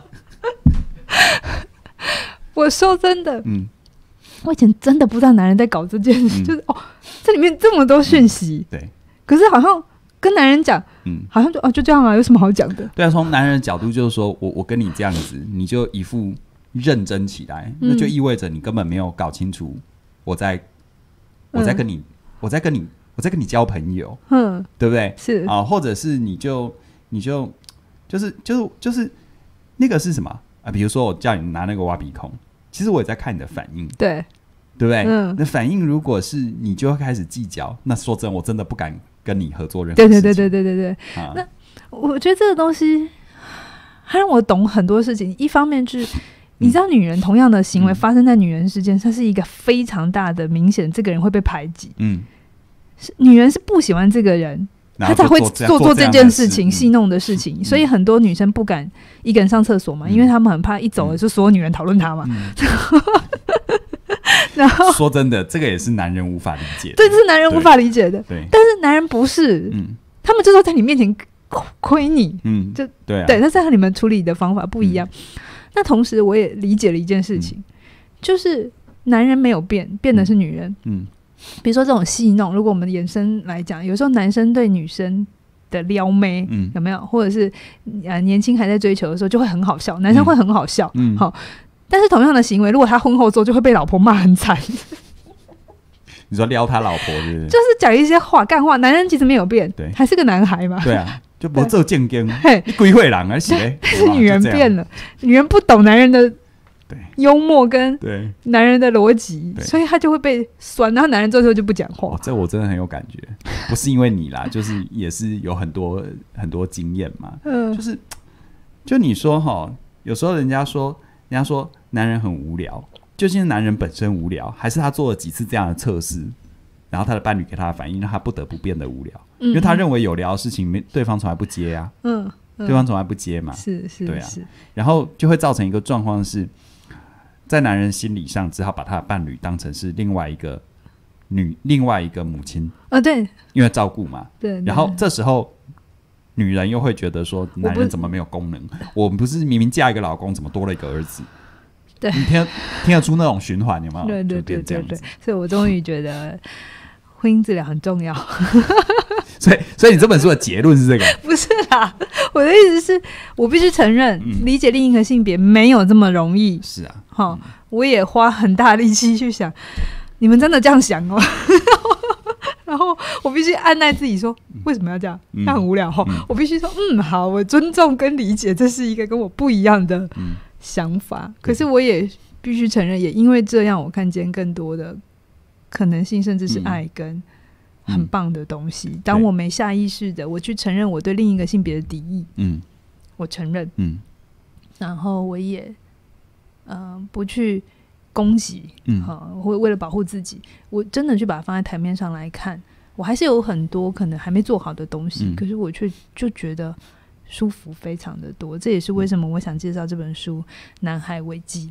我说真的，我以前真的不知道男人在搞这件事，就是这里面这么多讯息， 对， 可是好像跟男人讲，好像就这样啊，有什么好讲的？ 对啊，从男人的角度就是说我跟你这样子，你就一副认真起来，那就意味着你根本没有搞清楚我在跟你交朋友，对不对？ 是啊，或者是你就是那个是什么啊？比如说我叫你拿那个挖鼻孔，其实我也在看你的反应， 对不对？那反应如果是你就会开始计较，那说真的，我真的不敢跟你合作任何事情。 对。那我觉得这个东西，它让我懂很多事情。一方面是，你知道，女人同样的行为发生在女人之间，它是一个非常大的明显，这个人会被排挤。女人是不喜欢这个人，她才会做这件事情，戏弄的事情。所以很多女生不敢一个人上厕所嘛，因为她们很怕一走了就所有女人讨论她嘛。然后说真的，这个也是男人无法理解的。 对，这是男人无法理解的。 对， 但是男人不是，他们就是在你面前亏你，对，但是和你们处理的方法不一样。那同时我也理解了一件事情，就是男人没有变的是女人。比如说这种戏弄，如果我们延伸来讲，有时候男生对女生的撩妹，有没有？或者是年轻还在追求的时候，就会很好笑，男生会很好笑。好，但是同样的行为，如果他婚后之后，就会被老婆骂很惨。 你说撩他老婆是不是？ 就是讲一些话干话，男人其实没有变， 对， 还是个男孩嘛。 对啊，就不做正经，你鬼会人而且但是女人变了，女人不懂男人的幽默跟男人的逻辑，所以他就会被酸，然后男人最后就不讲话。这我真的很有感觉，不是因为你啦，就是也是有很多经验嘛。就你说哈，有时候人家说男人很无聊。究竟是男人本身无聊，还是他做了几次这样的测试，然后他的伴侣给他的反应让他不得不变得无聊？因为他认为有聊的事情对方从来不接啊，对方从来不接嘛，对啊，然后就会造成一个状况是，在男人心理上只好把他的伴侣当成是另外一个母亲对， 因为照顾嘛， 对， 然后这时候女人又会觉得说，男人怎么没有功能？我不是明明嫁一个老公，怎么多了一个儿子？ 对， 你听得出那种循环有没有？ 对，所以我终于觉得婚姻治疗很重要。 所以你这本书的结论是这个？ 不是啦，我的意思是我必须承认，理解另一个性别没有这么容易。 是啊， 我也花很大力气去想，你们真的这样想哦？然后我必须按耐自己说，为什么要这样？他很无聊哈。我必须说，好，我尊重跟理解，这是一个跟我不一样的想法。可是我也必须承认，也因为这样，我看见更多的可能性，甚至是爱跟很棒的东西。当我没下意识的我去承认我对另一个性别的敌意，我承认， 然后我也不去攻击，为了保护自己，我真的去把它放在台面上来看，我还是有很多可能还没做好的东西，可是我却就觉得舒服非常的多。这也是为什么我想介绍这本书《男孩危机》。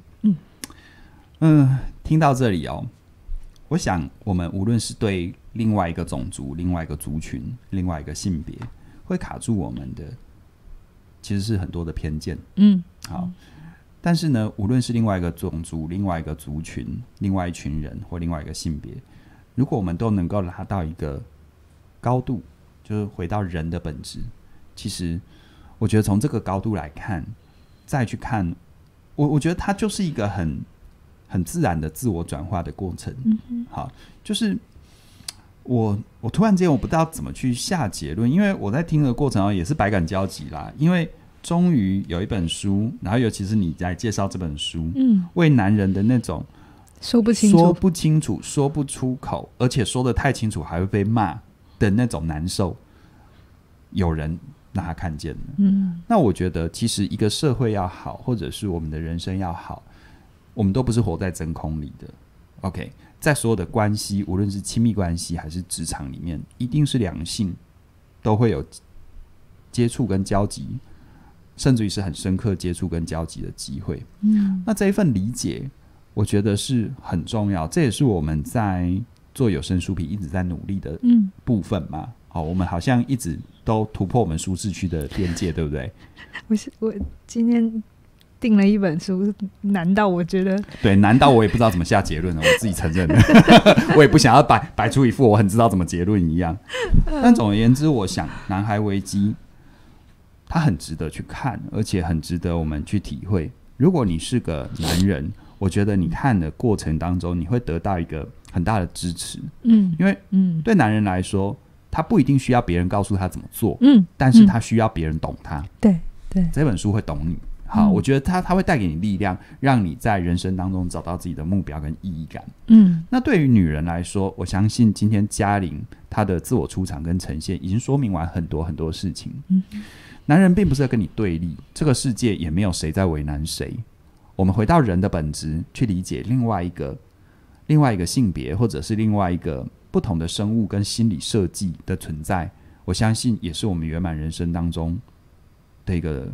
听到这里我想我们无论是对另外一个种族、另外一个族群、另外一个性别，会卡住我们的其实是很多的偏见。好，但是呢，无论是另外一个种族、另外一个族群、另外一群人或另外一个性别，如果我们都能够拉到一个高度，就是回到人的本质，其实我觉得从这个高度来看，再去看，我觉得它就是一个很自然的自我转化的过程。好，就是我突然间我不知道怎么去下结论，因为我在听的过程也是百感交集啦。因为终于有一本书，然后尤其是你在介绍这本书，为男人的那种说不清楚、 说不出口，而且说得太清楚还会被骂的那种难受，有人让他看见了。那我觉得其实一个社会要好，或者是我们的人生要好，我们都不是活在真空里的。 OK， 在所有的关系，无论是亲密关系还是职场里面，一定是两性都会有接触跟交集，甚至于是很深刻接触跟交集的机会。那这一份理解我觉得是很重要，这也是我们在做有声书评一直在努力的部分嘛。我们好像一直都突破我们舒适区的边界，对不对？ 我今天订了一本书，难道我觉得对，难道我也不知道怎么下结论了？我自己承认了我也不想要摆出一副我很知道怎么结论一样。但总而言之，我想男孩危机它很值得去看，而且很值得我们去体会。如果你是个男人，我觉得你看的过程当中你会得到一个很大的支持。因为对男人来说，他不一定需要别人告诉他怎么做，但是他需要别人懂他。 对， 这本书会懂你。好，我觉得它会带给你力量，让你在人生当中找到自己的目标跟意义感。那对于女人来说，我相信今天嘉玲她的自我出场跟呈现已经说明完很多很多事情。男人并不是在跟你对立，这个世界也没有谁在为难谁。我们回到人的本质，去理解另外一个性别，或者是另外一个不同的生物跟心理设计的存在，我相信也是我们圆满人生当中的一个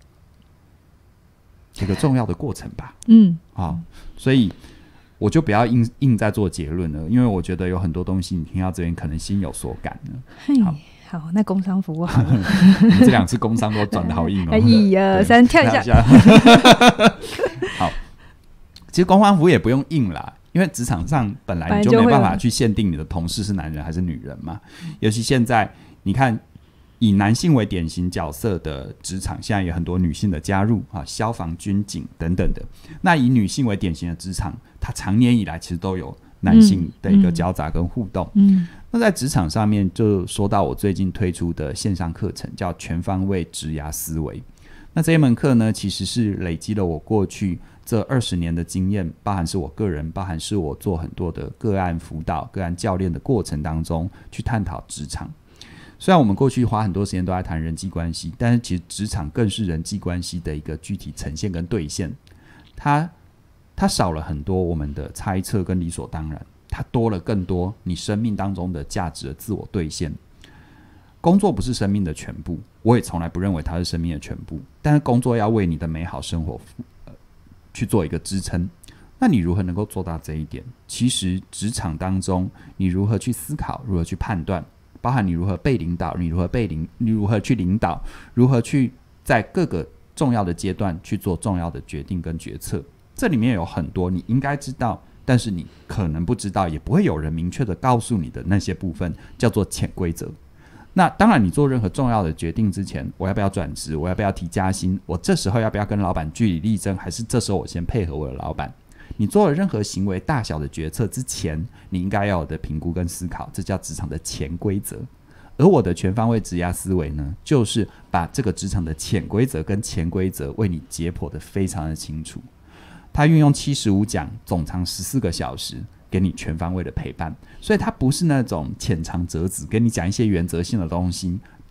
重要的过程吧。所以我就不要硬在做结论了，因为我觉得有很多东西你听到这边可能心有所感了。 好，那工商服务好了你这两次工商都转得好硬哦。 1、2、3跳一下好，其实工商服务也不用硬啦，因为职场上本来你就没办法去限定你的同事是男人还是女人嘛。尤其现在你看以男性为典型角色的职场，现在有很多女性的加入消防、军警等等的。那以女性为典型的职场，它长年以来其实都有男性的一个交杂跟互动。那在职场上面就说到我最近推出的线上课程叫全方位职涯思维。那这一门课呢，其实是累积了我过去这20年的经验，包含是我个人，包含是我做很多的个案辅导、个案教练的过程当中去探讨职场。虽然我们过去花很多时间都在谈人际关系，但是其实职场更是人际关系的一个具体呈现跟兑现。它少了很多我们的猜测跟理所当然，它多了更多你生命当中的价值的自我兑现。工作不是生命的全部，我也从来不认为它是生命的全部，但是工作要为你的美好生活去做一个支撑。那你如何能够做到这一点？其实职场当中你如何去思考，如何去判断，包含你如何被领导，你如何去领导，如何去在各个重要的阶段去做重要的决定跟决策。这里面有很多你应该知道，但是你可能不知道，也不会有人明确的告诉你的那些部分，叫做潜规则。那当然你做任何重要的决定之前，我要不要转职，我要不要提加薪，我这时候要不要跟老板据理力争，还是这时候我先配合我的老板，你做了任何行为大小的决策之前，你应该要有的评估跟思考，这叫职场的潜规则。而我的全方位职涯思维呢，就是把这个职场的潜规则跟潜规则为你解剖的非常的清楚。它运用75讲，总长14个小时，给你全方位的陪伴。所以它不是那种浅尝辄止，跟你讲一些原则性的东西，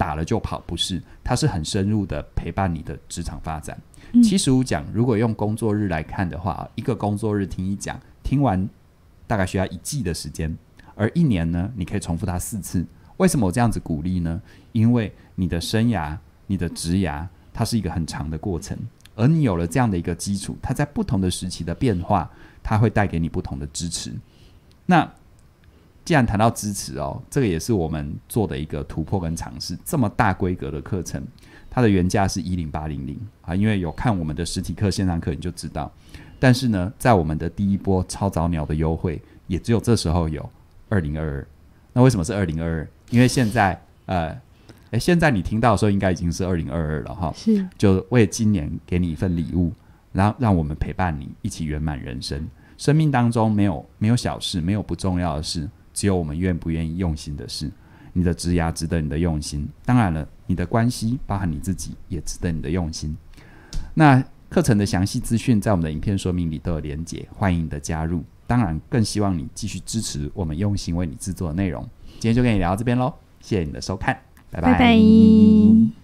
打了就跑，不是，它是很深入的陪伴你的职场发展。75讲如果用工作日来看的话，一个工作日听一讲，听完大概需要1季的时间，而1年呢，你可以重复它4次。为什么我这样子鼓励呢？因为你的生涯、你的职涯，它是一个很长的过程，而你有了这样的一个基础，它在不同的时期的变化，它会带给你不同的支持。那既然谈到支持这个也是我们做的一个突破跟尝试。这么大规格的课程，它的原价是10800因为有看我们的实体课、线上课你就知道。但是呢，在我们的第一波超早鸟的优惠，也只有这时候有2022。那为什么是2022？因为现在现在你听到的时候应该已经是2022了哈。 是， 就为今年给你一份礼物，然后让我们陪伴你一起圆满人生。生命当中没有小事，没有不重要的事，只有我们愿不愿意用心的事。你的职涯值得你的用心，当然了，你的关系包含你自己也值得你的用心。那课程的详细资讯在我们的影片说明里都有连结，欢迎你的加入。当然更希望你继续支持我们用心为你制作的内容。今天就跟你聊到这边咯，谢谢你的收看，拜拜。 拜拜。